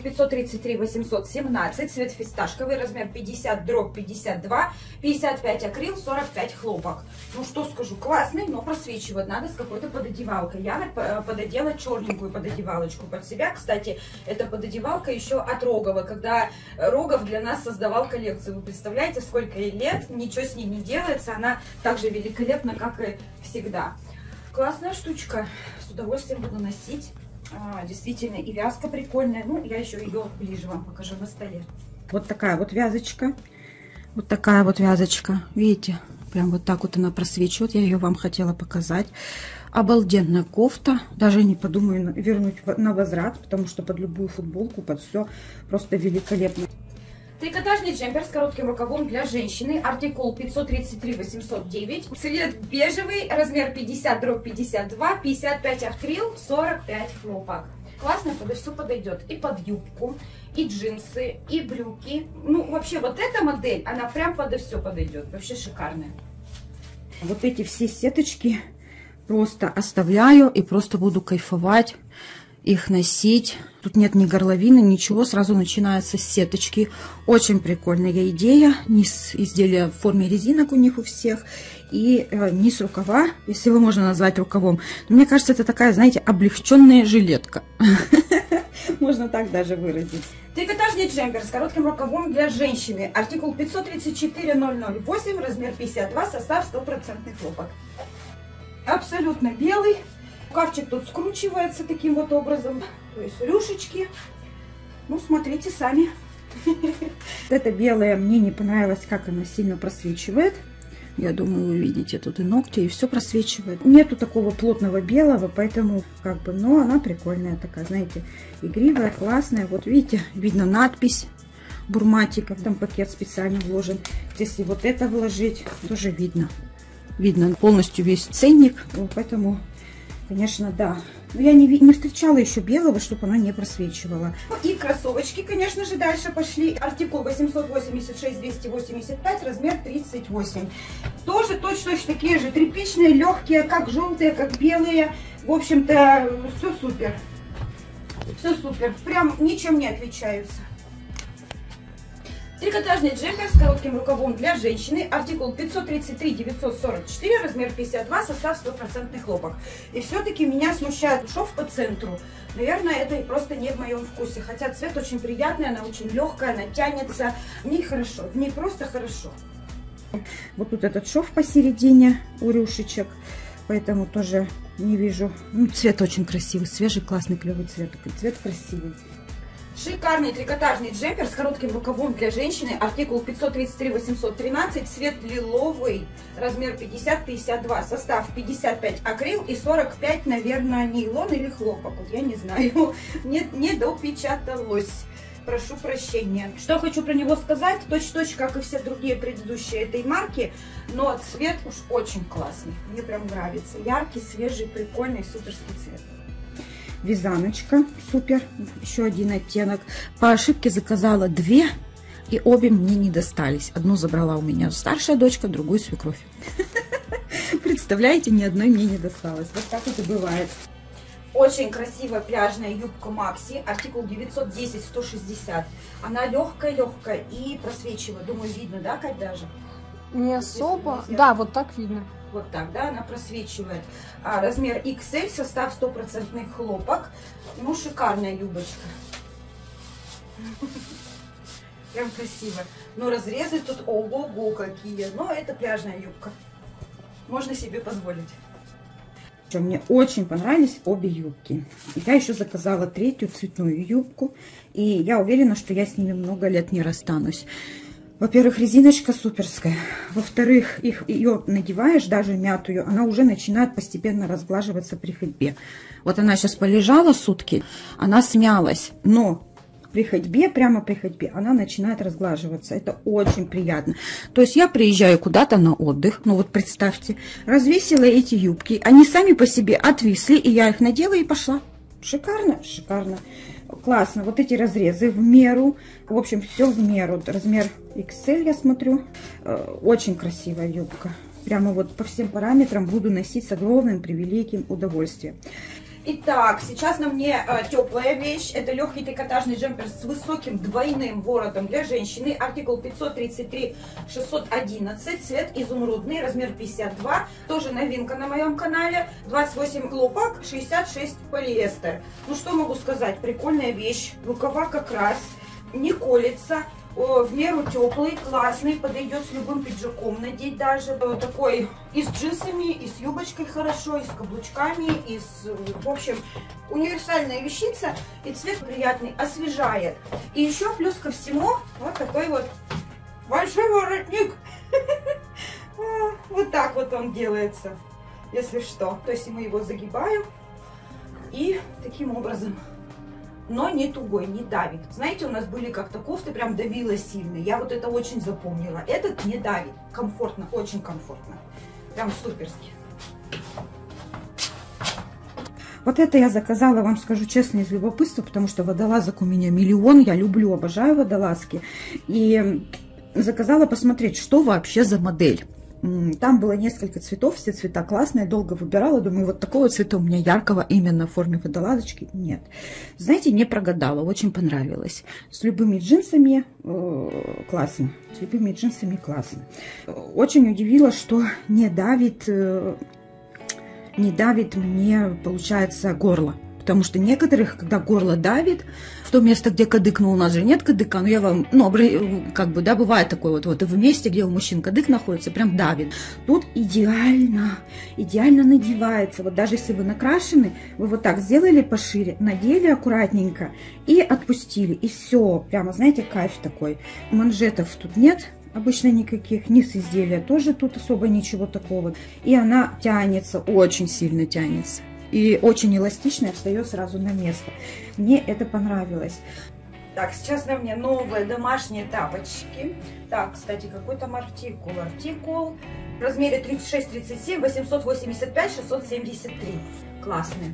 533-817, цвет фисташковый, размер 50/52, 55 акрил, 45 хлопок. Ну что скажу, классный, но просвечивать надо с какой-то пододевалкой. Я пододела черненькую пододевалочку под себя. Кстати, эта пододевалка еще от Рогова, когда Рогов для нас создавал коллекцию. Вы представляете, сколько ей лет, ничего с ней не делается, она так же великолепна, как и всегда. Классная штучка, с удовольствием буду носить. Действительно, и вязка прикольная. Ну, я еще ее ближе вам покажу на столе. Вот такая вот вязочка. Вот такая вот вязочка. Видите, прям вот так вот она просвечивает. Я ее вам хотела показать. Обалденная кофта. Даже не подумаю вернуть на возврат, потому что под любую футболку, под все просто великолепно. Трикотажный джемпер с коротким рукавом для женщины, артикул 533-809, цвет бежевый, размер 50/52, 55 акрил, 45 хлопок. Классно подо все подойдет, и под юбку, и джинсы, и брюки. Ну, вообще, вот эта модель, она прям подо все подойдет, вообще шикарная. Вот эти все сеточки просто оставляю и просто буду кайфовать их носить. Тут нет ни горловины, ничего, сразу начинается с сеточки. Очень прикольная идея. Низ изделия в форме резинок у них у всех. И низ рукава, если его можно назвать рукавом. Но мне кажется, это такая, знаете, облегченная жилетка. Можно так даже выразить. Трикотажный джемпер с коротким рукавом для женщины. Артикул 534-008, размер 52, состав 100% хлопок. Абсолютно белый. Рукавчик тут скручивается таким вот образом. То есть рюшечки. Ну, смотрите сами. Это белое мне не понравилось, как она сильно просвечивает. Я думаю, вы видите, тут и ногти, и все просвечивает. Нету такого плотного белого, поэтому как бы, но она прикольная такая, знаете, игривая, классная. Вот видите, видно надпись Бурматика, там пакет специально вложен. Если вот это вложить, тоже видно. Видно полностью весь ценник, поэтому, конечно, да, Но я не встречала еще белого, чтобы оно не просвечивало. И кроссовочки, конечно же, дальше пошли. Артикул 886-285, размер 38. Тоже точно такие же, тряпичные, легкие, как желтые, как белые. В общем-то, все супер. Все супер. Прям ничем не отличаются. Трикотажный джемпер с коротким рукавом для женщины, артикул 533-944, размер 52, состав 100% хлопок. И все-таки меня смущает шов по центру. Наверное, это просто не в моем вкусе. Хотя цвет очень приятный, она очень легкая, она тянется. В ней хорошо, в ней просто хорошо. Вот тут этот шов посередине у рюшечек, поэтому тоже не вижу. Ну, цвет очень красивый, свежий, классный, клевый цвет. Цвет красивый. Шикарный трикотажный джемпер с коротким рукавом для женщины, артикул 533-813, цвет лиловый, размер 50-52, состав 55 акрил и 45, наверное, нейлон или хлопок, вот я не знаю, не допечаталось. Прошу прощения. Что хочу про него сказать, точь-в-точь, как и все другие предыдущие этой марки, но цвет уж очень классный, мне прям нравится, яркий, свежий, прикольный, суперский цвет. Вязаночка, супер, еще один оттенок. По ошибке заказала две, и обе мне не достались. Одну забрала у меня старшая дочка, другую свекровь. Представляете, ни одной мне не досталось. Вот так это бывает. Очень красивая пляжная юбка Макси, артикул 910-160. Она легкая-легкая и просвечивает. Думаю, видно, да, Кать, даже? Не особо. Да, вот так видно. Вот так, да, она просвечивает. Размер XL, состав 100% хлопок. Ну, шикарная юбочка. Прям красиво. Но разрезы тут ого-го какие. Но это пляжная юбка. Можно себе позволить. Мне очень понравились обе юбки. Я еще заказала третью цветную юбку. И я уверена, что я с ними много лет не расстанусь. Во-первых, резиночка суперская. Во-вторых, ее надеваешь, даже мятую, она уже начинает постепенно разглаживаться при ходьбе. Вот она сейчас полежала сутки, она смялась, но при ходьбе, прямо при ходьбе, она начинает разглаживаться. Это очень приятно. То есть я приезжаю куда-то на отдых, ну вот представьте, развесила эти юбки, они сами по себе отвисли, и я их надела и пошла. Шикарно, шикарно. Классно. Вот эти разрезы в меру. В общем, все в меру. Размер XL, я смотрю. Очень красивая юбка. Прямо вот по всем параметрам буду носить с огромным превеликим удовольствием. Итак, сейчас на мне теплая вещь. Это легкий трикотажный джемпер с высоким двойным воротом для женщины. Артикул 533-611. Цвет изумрудный, размер 52. Тоже новинка на моем канале. 28 хлопок, 66 полиэстер. Ну что могу сказать? Прикольная вещь. Рукава как раз. Не колется. В меру теплый, классный, подойдет с любым пиджаком надеть даже. Такой и с джинсами, и с юбочкой хорошо, и с каблучками, и с... В общем, универсальная вещица, и цвет приятный, освежает. И еще плюс ко всему, вот такой вот большой воротник. Вот так вот он делается, если что. То есть мы его загибаем и таким образом... Но не тугой, не давит. Знаете, у нас были как-то кофты, прям давило сильно. Я вот это очень запомнила. Этот не давит. Комфортно, очень комфортно. Прям суперски. Вот это я заказала, вам скажу честно, из любопытства, потому что водолазок у меня миллион. Я люблю, обожаю водолазки. И заказала посмотреть, что вообще за модель. Там было несколько цветов, все цвета классные, долго выбирала, думаю, вот такого цвета у меня яркого именно в форме водолазочки нет. Знаете, не прогадала, очень понравилось. С любыми джинсами классно, с любыми джинсами классно. Очень удивило, что не давит мне, получается, горло. Потому что некоторых, когда горло давит, в то место, где кадык, ну у нас же нет кадыка, но я вам, ну, как бы, да, бывает такое вот в месте, где у мужчин кадык находится, прям давит. Тут идеально надевается. Вот даже если вы накрашены, вы вот так сделали пошире, надели аккуратненько и отпустили. И все, прямо, знаете, кайф такой. Манжетов тут нет. Обычно никаких, низ изделия тоже тут особо ничего такого. И она тянется, очень сильно тянется. И очень эластичная, встает сразу на место. Мне это понравилось. Так, сейчас на мне новые домашние тапочки. Так, кстати, какой там артикул? Артикул в размере 36-37, 885-673. Классные.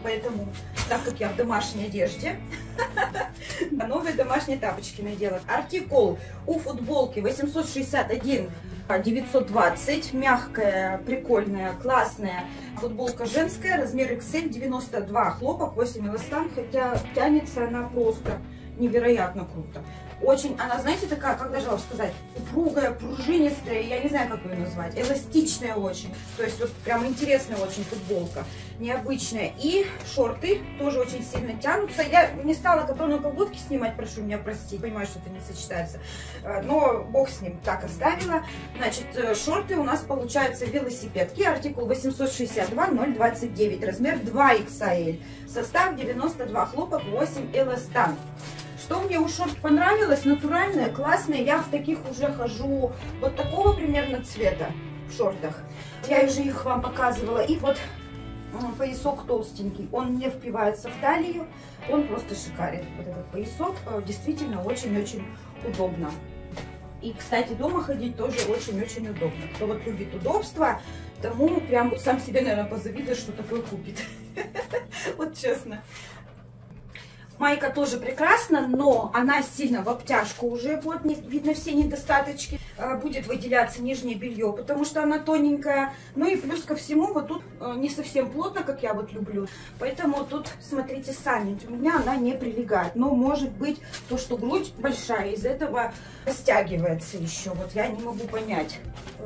поэтому, так как я в домашней одежде, новые домашние тапочки надела. Артикул у футболки 861 920, мягкая, прикольная, классная футболка женская, размер XL, 92 хлопок, 8 эластан, хотя тянется она просто невероятно круто. Очень, она, знаете, такая, как даже вам сказать, упругая, пружинистая, я не знаю, как ее назвать, эластичная очень. То есть вот прям интересная очень футболка, необычная. И шорты тоже очень сильно тянутся. Я не стала капроновые колготки снимать, прошу меня простить, понимаю, что это не сочетается. Но бог с ним, так оставила. Значит, шорты у нас получаются велосипедки, артикул 862 029, размер 2XL, состав 92 хлопок, 8 эластан. Что мне у шорт понравилось, натуральные, классные, я в таких уже хожу вот такого примерно цвета в шортах. Я уже их вам показывала. И вот поясок толстенький, он не впивается в талию, он просто шикарен. Вот этот поясок действительно очень-очень удобно. И, кстати, дома ходить тоже очень-очень удобно. Кто вот любит удобство, тому прям вот сам себе, наверное, позавидует, что такое купит. Вот честно. Майка тоже прекрасна, но она сильно в обтяжку уже, вот видно все недостаточки. Будет выделяться нижнее белье, потому что она тоненькая. Ну и плюс ко всему, вот тут не совсем плотно, как я вот люблю. Поэтому тут, смотрите сами, у меня она не прилегает. Но может быть то, что грудь большая, из этого растягивается еще. Вот я не могу понять,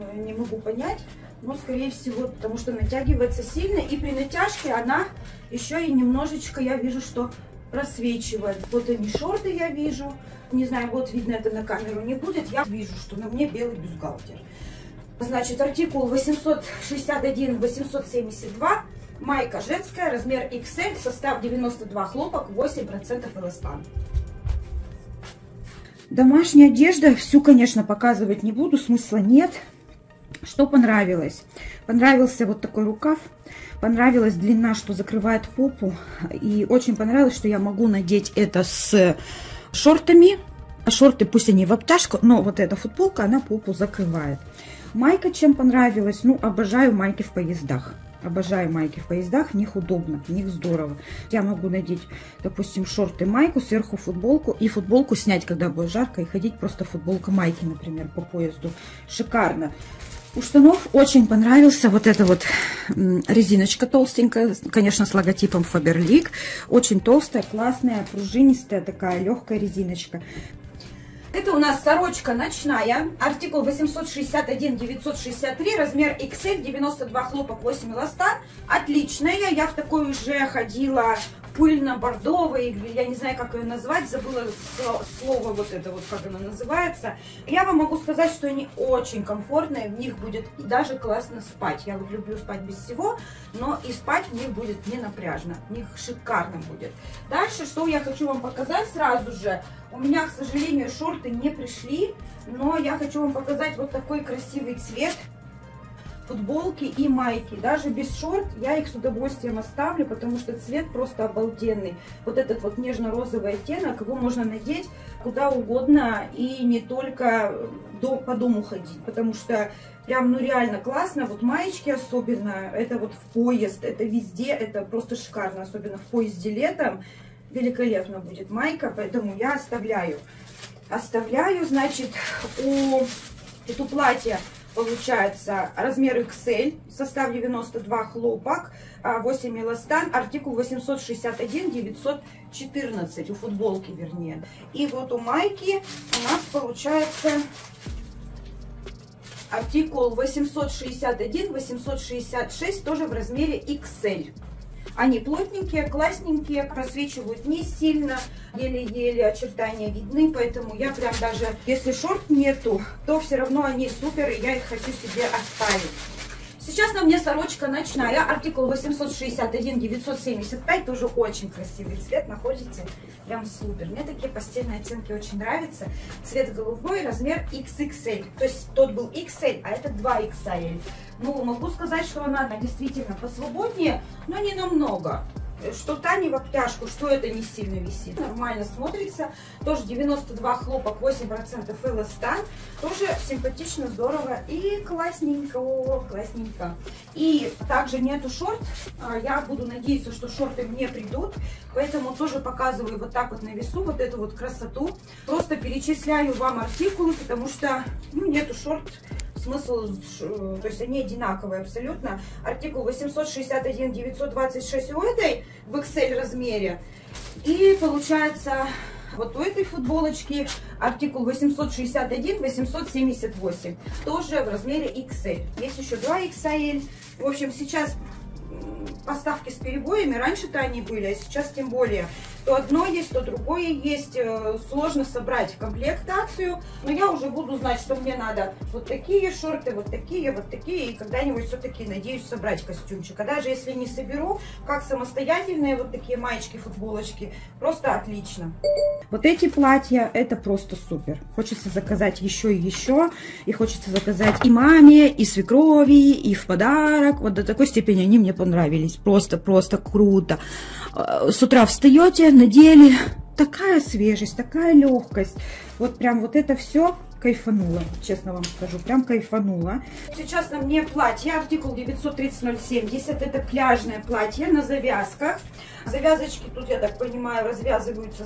но скорее всего, потому что натягивается сильно. И при натяжке она еще и немножечко, я вижу, что просвечивает. Вот они шорты я вижу. Не знаю, вот видно это на камеру не будет. Я вижу, что на мне белый бюстгальтер. Значит, артикул 861 872. Майка женская, размер XL, состав 92 хлопок, 8% эластан. Домашняя одежда. Всю, конечно, показывать не буду. Смысла нет. Что понравилось? Понравился вот такой рукав. Понравилась длина, что закрывает попу. И очень понравилось, что я могу надеть это с шортами. Шорты пусть они в обтяжку, но вот эта футболка, она попу закрывает. Майка чем понравилась? Ну, обожаю майки в поездах. Обожаю майки в поездах, в них удобно, в них здорово. Я могу надеть, допустим, шорты, майку, сверху футболку. И футболку снять, когда будет жарко, и ходить просто футболка майки, например, по поезду. Шикарно. У штанов очень понравился вот эта вот резиночка толстенькая, конечно, с логотипом Faberlic. Очень толстая, классная, пружинистая такая легкая резиночка. Это у нас сорочка ночная, артикул 861 963, размер XL, 92 хлопок, 8 эластан. Отличная, я в такой уже ходила, пыльно-бордовой, я не знаю, как ее назвать, забыла слово вот это вот, как оно называется. Я вам могу сказать, что они очень комфортные, в них будет даже классно спать. Я вот люблю спать без всего, но и спать в них будет не напряжно, в них шикарно будет. Дальше, что я хочу вам показать сразу же. У меня, к сожалению, шорты не пришли, но я хочу вам показать вот такой красивый цвет футболки и майки. Даже без шорт я их с удовольствием оставлю, потому что цвет просто обалденный. Вот этот вот нежно-розовый оттенок, его можно надеть куда угодно и не только по дому ходить, потому что прям, ну, реально классно. Вот маечки особенно, это вот в поезд, это везде, это просто шикарно, особенно в поезде летом. Великолепно будет майка, поэтому я оставляю. Значит, у платья получается размер XL, состав 92 хлопок, 8 эластан, артикул 861 914, у футболки вернее. И вот у майки у нас получается артикул 861 866, тоже в размере XL. Они плотненькие, классненькие, просвечивают не сильно, еле-еле очертания видны, поэтому я прям даже, если шорт нету, то все равно они супер, и я их хочу себе оставить. Сейчас на мне сорочка ночная, артикул 861 975, тоже очень красивый цвет, находите, прям супер. Мне такие постельные оттенки очень нравятся. Цвет голубой, размер XXL, то есть тот был XL, а это 2XL. Ну, могу сказать, что она действительно посвободнее, но не намного. что Тани в обтяжку, что это не сильно висит. Нормально смотрится. Тоже 92 хлопок, 8% эластан. Тоже симпатично, здорово и классненько. Классненько. И также нету шорт. Я буду надеяться, что шорты мне придут. Поэтому тоже показываю вот так вот на весу вот эту вот красоту. Просто перечисляю вам артикулы, потому что нету шорт. Смысл, то есть они одинаковые абсолютно. Артикул 861, 926 у этой в XL размере. И получается вот у этой футболочки артикул 861, 878. Тоже в размере XL. Есть еще 2 XL. В общем, сейчас поставки с перебоями. Раньше-то они были, а сейчас тем более. То одно есть, то другое есть. Сложно собрать комплектацию. Но я уже буду знать, что мне надо вот такие шорты, вот такие. И когда-нибудь все-таки надеюсь собрать костюмчик. А даже если не соберу, как самостоятельные вот такие маечки, футболочки, просто отлично. Вот эти платья, это просто супер. Хочется заказать еще и еще. И хочется заказать и маме, и свекрови, и в подарок. Вот до такой степени они мне понравились. Просто круто. С утра встаете, надели. Такая свежесть, такая легкость. Вот прям вот это все кайфанула, честно вам скажу, прям кайфанула. Сейчас на мне платье, артикул 930-070, это пляжное платье на завязках. Завязочки тут, я так понимаю, развязываются,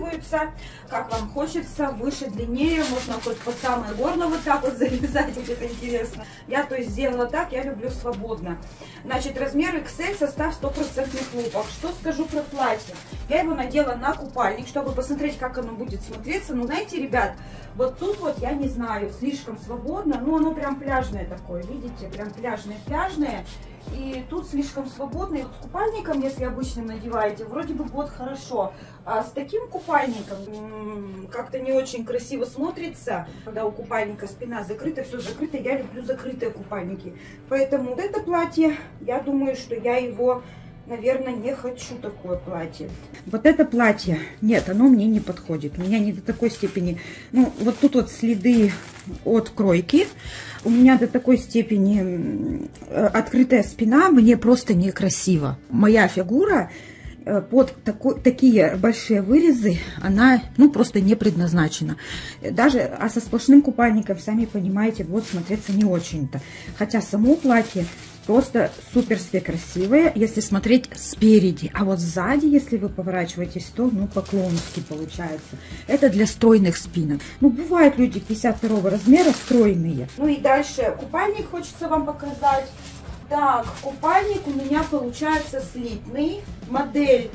как вам хочется, выше, длиннее, можно хоть под самое горло вот так вот завязать, вот это интересно. Я, то есть, сделала так, я люблю свободно. Значит, размер XL, состав 100% хлопок. Что скажу про платье? Я его надела на купальник, чтобы посмотреть, как оно будет смотреться. Ну, знаете, ребят, вот тут вот, я не знаю, слишком свободно, но оно прям пляжное такое, видите, прям пляжное. И тут слишком свободно. И вот с купальником, если обычным надеваете, вроде бы вот хорошо. А с таким купальником как-то не очень красиво смотрится. Когда у купальника спина закрыта, все закрыто. Я люблю закрытые купальники. Поэтому вот это платье, я думаю, что я его, наверное, не хочу, такое платье. Вот это платье, нет, оно мне не подходит. У меня не до такой степени. Ну, вот тут вот следы от кройки. У меня до такой степени открытая спина, мне просто некрасиво. Моя фигура под такие большие вырезы, она, ну, просто не предназначена. Даже со сплошным купальником, сами понимаете, вот смотреться не очень-то. Хотя само платье просто суперски красивое, если смотреть спереди. А вот сзади, если вы поворачиваетесь, то, ну, по-клоунски получается. Это для стройных спинок. Ну, бывают люди 52 размера стройные. Ну и дальше купальник хочется вам показать. Так, купальник у меня получается слитный. Модель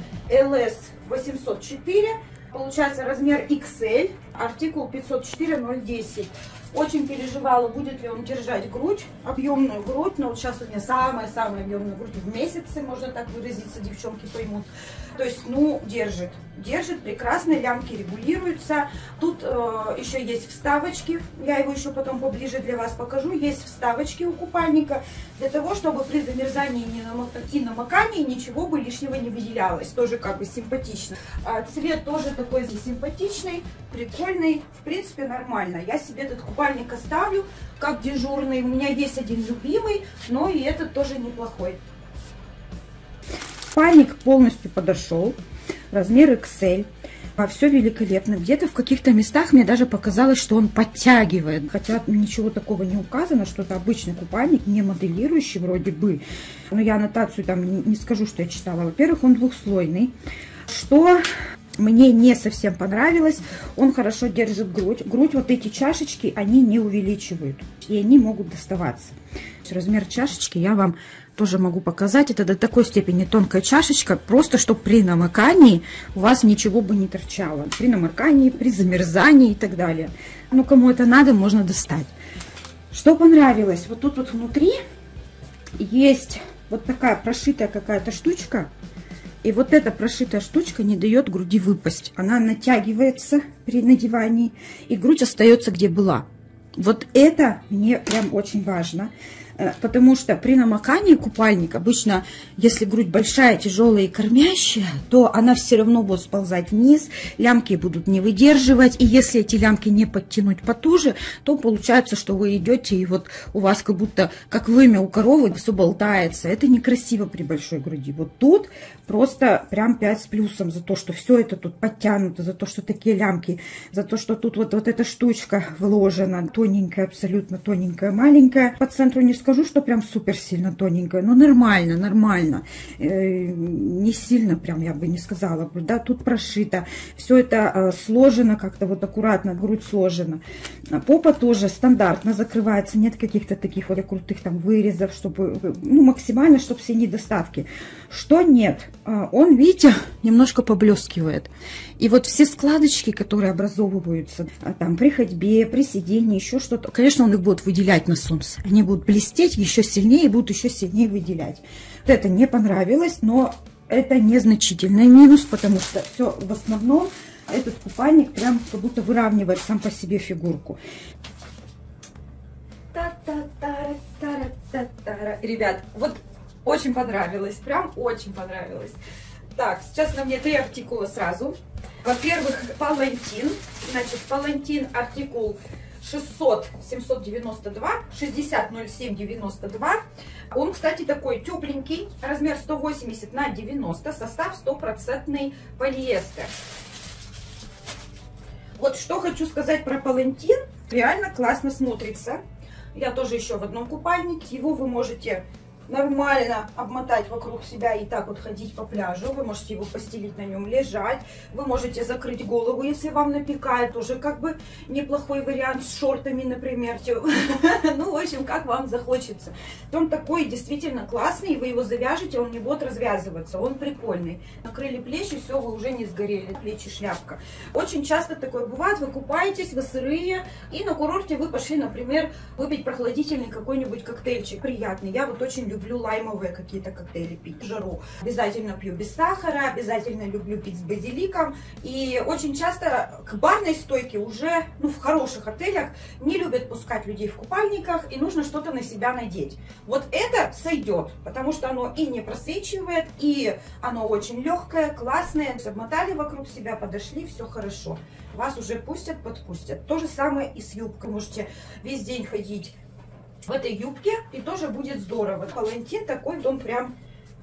LS804. Получается размер XL. Артикул 504-010. Очень переживала, будет ли он держать грудь, объемную грудь. Но вот сейчас у меня самая-самая объемная грудь в месяце, можно так выразиться, девчонки поймут. То есть, ну, держит прекрасно, лямки регулируются. Тут еще есть вставочки, я его еще потом поближе для вас покажу. Есть вставочки у купальника, для того, чтобы при замерзании и намокании ничего бы лишнего не выделялось. Тоже как бы симпатично. Цвет тоже такой симпатичный, прикольный, в принципе нормально. Я себе этот купальник оставлю как дежурный. У меня есть один любимый, но и этот тоже неплохой. Купальник полностью подошел, размер XL, все великолепно. Где-то в каких-то местах мне даже показалось, что он подтягивает. Хотя ничего такого не указано, что это обычный купальник, не моделирующий вроде бы. Но я аннотацию там не скажу, что я читала. Во-первых, он двухслойный. Что мне не совсем понравилось, он хорошо держит грудь. Грудь, вот эти чашечки, они не увеличивают, и они могут доставаться. Размер чашечки я вам тоже могу показать. Это до такой степени тонкая чашечка, просто чтобы при намокании у вас ничего бы не торчало. При намокании, при замерзании и так далее. Ну, кому это надо, можно достать. Что понравилось? Вот тут вот внутри есть вот такая прошитая какая-то штучка. И вот эта прошитая штучка не дает груди выпасть. Она натягивается при надевании, и грудь остается где была. Вот это мне прям очень важно. Потому что при намокании купальник обычно, если грудь большая, тяжелая и кормящая, то она все равно будет сползать вниз, лямки будут не выдерживать. И если эти лямки не подтянуть потуже, то получается, что вы идете, и вот у вас как будто, как вымя у коровы, все болтается. Это некрасиво при большой груди. Вот тут просто прям 5 с плюсом за то, что все это тут подтянуто, за то, что такие лямки, за то, что тут вот эта штучка вложена, тоненькая, абсолютно тоненькая, маленькая. По центру не скажу, что прям супер сильно тоненькая, но нормально, нормально. Не сильно прям, я бы не сказала. Да, тут прошито. Все это сложено как-то вот аккуратно, грудь сложена. Попа тоже стандартно закрывается, нет каких-то таких вот крутых там вырезов, чтобы, ну, максимально, чтобы все недостатки. Что нет? Он, видите, немножко поблескивает. И вот все складочки, которые образовываются там при ходьбе, при сидении, еще что-то, конечно, он их будет выделять на солнце. Они будут блестеть еще сильнее и будут еще сильнее выделять. Вот это не понравилось, но это незначительный минус, потому что все в основном этот купальник прям как будто выравнивает сам по себе фигурку. Ребят, вот очень понравилось, прям очень понравилось. Так, сейчас на мне 3 артикула сразу. Во-первых, палантин. Значит, палантин артикул 600-792, 60-07-92. Он, кстати, такой тепленький, размер 180 на 90, состав 100% полиэстер. Вот что хочу сказать про палантин. Реально классно смотрится. Я тоже еще в одном купальнике. Его вы можете нормально обмотать вокруг себя и так вот ходить по пляжу. Вы можете его постелить, на нем лежать. Вы можете закрыть голову, если вам напекает. Тоже как бы неплохой вариант с шортами, например. Ну, в общем, как вам захочется. Он такой действительно классный. Вы его завяжете, он не будет развязываться. Он прикольный. Накрыли плечи, все, вы уже не сгорели. Плечи, шляпка. Очень часто такое бывает. Вы купаетесь, вы сырые. И на курорте вы пошли, например, выпить прохладительный какой-нибудь коктейльчик приятный. Я вот очень люблю лаймовые какие-то коктейли пить в жару. Обязательно пью без сахара, обязательно люблю пить с базиликом. И очень часто к барной стойке уже, ну, в хороших отелях не любят пускать людей в купальниках, и нужно что-то на себя надеть. Вот это сойдет, потому что оно и не просвечивает, и оно очень легкое, классное. Обмотали вокруг себя, подошли, все хорошо. Вас уже пустят, подпустят. То же самое и с юбкой. Можете весь день ходить в этой юбке, и тоже будет здорово. Палантин такой, он прям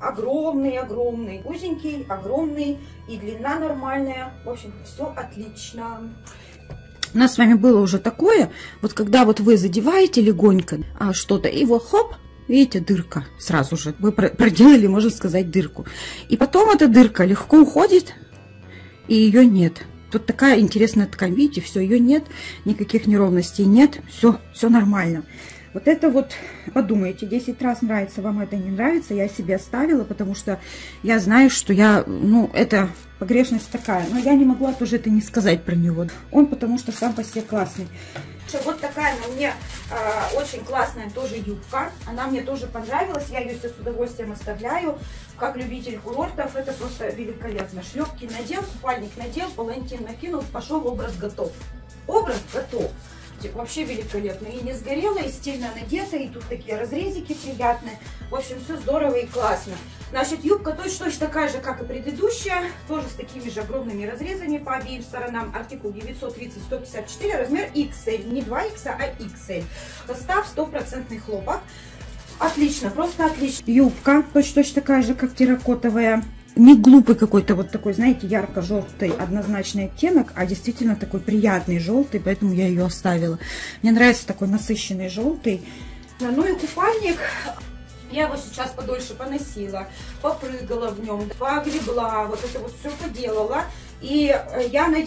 огромный, узенький, огромный, и длина нормальная. В общем, все отлично. У нас с вами было уже такое, вот когда вот вы задеваете легонько что-то, и вот хоп, видите, дырка сразу же. Вы проделали, можно сказать, дырку. И потом эта дырка легко уходит, и ее нет. Тут такая интересная ткань, видите, все, ее нет, никаких неровностей нет, все нормально. Вот это вот, подумайте, 10 раз нравится, вам это не нравится, я себе оставила, потому что я знаю, что я, ну, это погрешность такая, но я не могла тоже это не сказать про него. Он потому что сам по себе классный. Вот такая на мне очень классная тоже юбка, она мне тоже понравилась, я ее с удовольствием оставляю. Как любитель курортов, это просто великолепно. Шлепки надел, купальник надел, палантин накинул, пошел, образ готов. Образ готов. Вообще великолепно. И не сгорело, и стильно надето, и тут такие разрезики приятные. В общем, все здорово и классно. Значит, юбка точно такая же, как и предыдущая. Тоже с такими же огромными разрезами по обеим сторонам. Артикул 930-154, размер XL. Не 2X, а XL. Состав 100% хлопок. Отлично, просто отлично. Юбка точно такая же, как терракотовая. Не глупый какой-то вот такой, знаете, ярко-желтый однозначный оттенок, а действительно такой приятный желтый, поэтому я ее оставила. Мне нравится такой насыщенный желтый. Ну и купальник. Я его сейчас подольше поносила, попрыгала в нем, погребла, вот это вот все поделала. И я на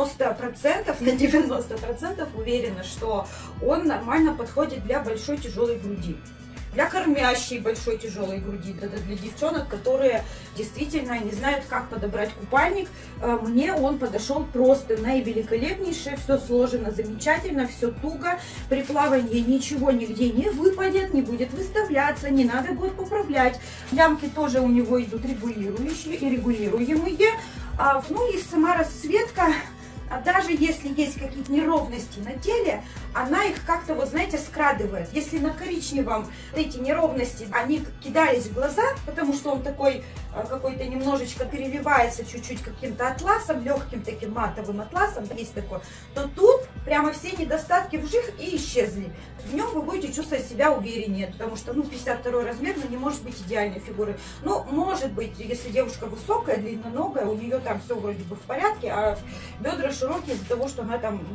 90% уверена, что он нормально подходит для большой тяжелой груди. Для кормящей большой тяжелой груди, для девчонок, которые действительно не знают, как подобрать купальник. Мне он подошел просто наивеликолепнейшее, все сложено замечательно, все туго. При плавании ничего нигде не выпадет, не будет выставляться, не надо будет поправлять. Лямки тоже у него идут регулирующие и регулируемые. Ну и сама расцветка а даже если есть какие-то неровности на теле, она их как-то, вот знаете, скрадывает. Если на коричневом эти неровности, они кидались в глаза, потому что он такой какой-то немножечко переливается чуть-чуть каким-то атласом, легким таким матовым атласом, есть такой, то тут прямо все недостатки вжих и исчезли. В нем вы будете чувствовать себя увереннее, потому что, ну, 52 размер, но не может быть идеальной фигуры. Ну, может быть, если девушка высокая, длинноногая, у нее там все вроде бы в порядке, а бедра широкие из-за того, что она там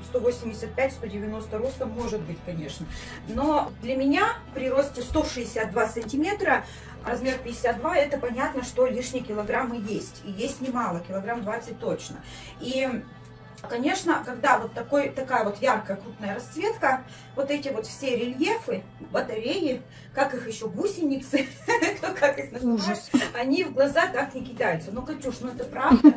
185-190 роста, может быть, конечно. Но для меня при росте 162 сантиметра, размер 52, это понятно, что лишние килограммы есть. И есть немало, килограмм 20 точно. И, конечно, когда вот такая вот яркая крупная расцветка, вот эти вот все рельефы, батареи, как их еще, гусеницы, кто как их называет, они в глаза так не кидаются. Ну, Катюш, ну это правда.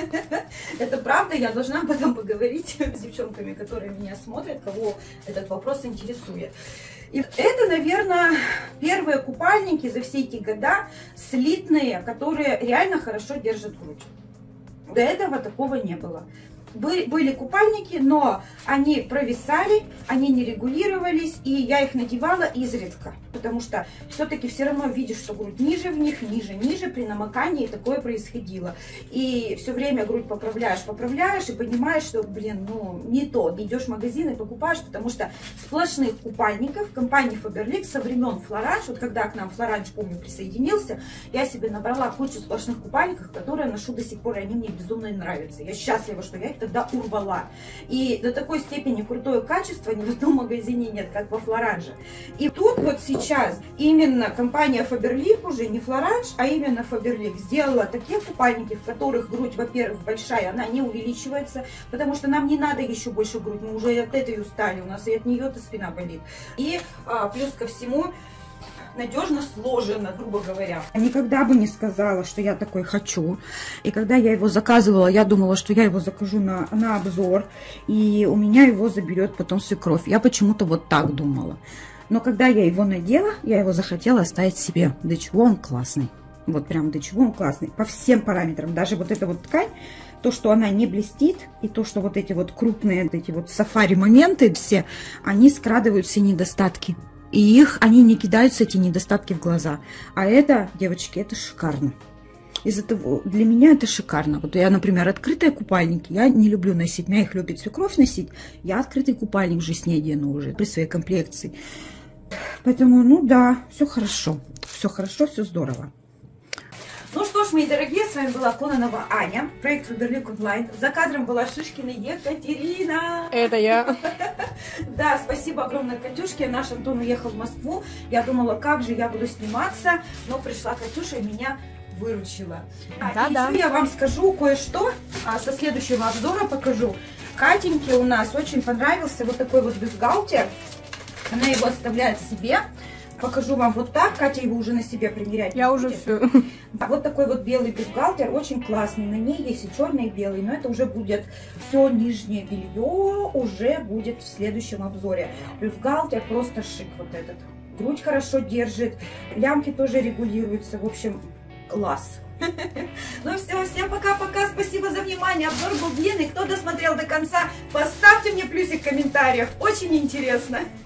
Это правда, я должна об этом поговорить с девчонками, которые меня смотрят, кого этот вопрос интересует. И это, наверное, первые купальники за все эти года слитные, которые реально хорошо держат грудь. До этого такого не было. Были купальники, но они провисали, они не регулировались, и я их надевала изредка, потому что все-таки все равно видишь, что грудь ниже в них, ниже, при намокании такое происходило. И все время грудь поправляешь, и понимаешь, что, блин, ну, не то. Идешь в магазин и покупаешь, потому что сплошных купальников компании Faberlic со времен Florange, вот когда к нам Florange, помню, присоединился, я себе набрала кучу сплошных купальников, которые ношу до сих пор, и они мне безумно нравятся. Я счастлива, что я их тогда урвала. И до такой степени крутое качество ни в одном магазине нет, как во Florange. И тут вот сейчас именно компания Faberlic, уже не Florange, а именно Faberlic сделала такие купальники, в которых грудь, во-первых, большая, она не увеличивается, потому что нам не надо еще больше грудь, мы уже от этой устали, у нас и от нее-то спина болит. И плюс ко всему, надежно сложено, грубо говоря. Никогда бы не сказала, что я такой хочу. И когда я его заказывала, я думала, что я его закажу на обзор, и у меня его заберет потом свекровь. Я почему-то вот так думала. Но когда я его надела, я его захотела оставить себе. До чего он классный. Вот прям до чего он классный. По всем параметрам. Даже вот эта вот ткань, то, что она не блестит, и то, что вот эти вот крупные, эти вот сафари-моменты все, они скрадывают все недостатки. И они не кидаются, эти недостатки, в глаза. А это, девочки, это шикарно. Из-за того, для меня это шикарно. Вот я, например, открытые купальники, я не люблю носить. Меня их любит свекровь носить. Я открытый купальник же с ней одену уже при своей комплекции. Поэтому, ну да, все хорошо. Все хорошо, все здорово. Ну что ж, мои дорогие, с вами была Кононова Аня, проект Faberlic Online. За кадром была Шишкина Екатерина. Это я. Да, спасибо огромное Катюшке. Наш Антон уехал в Москву. Я думала, как же я буду сниматься, но пришла Катюша и меня выручила. Да-да. Еще я вам скажу кое-что, со следующего обзора покажу. Катеньке у нас очень понравился вот такой вот бюстгальтер. Она его оставляет себе. Покажу вам вот так. Катя его уже на себе примерять. Я уже все. Вот такой вот белый бюстгальтер, очень классный. На ней есть и черный, и белый, но это уже будет все нижнее белье, уже будет в следующем обзоре. Бюстгальтер просто шик вот этот. Грудь хорошо держит, лямки тоже регулируются. В общем, класс. Ну все, всем пока-пока, спасибо за внимание. Обзор был длинный. Кто досмотрел до конца, поставьте мне плюсик в комментариях. Очень интересно.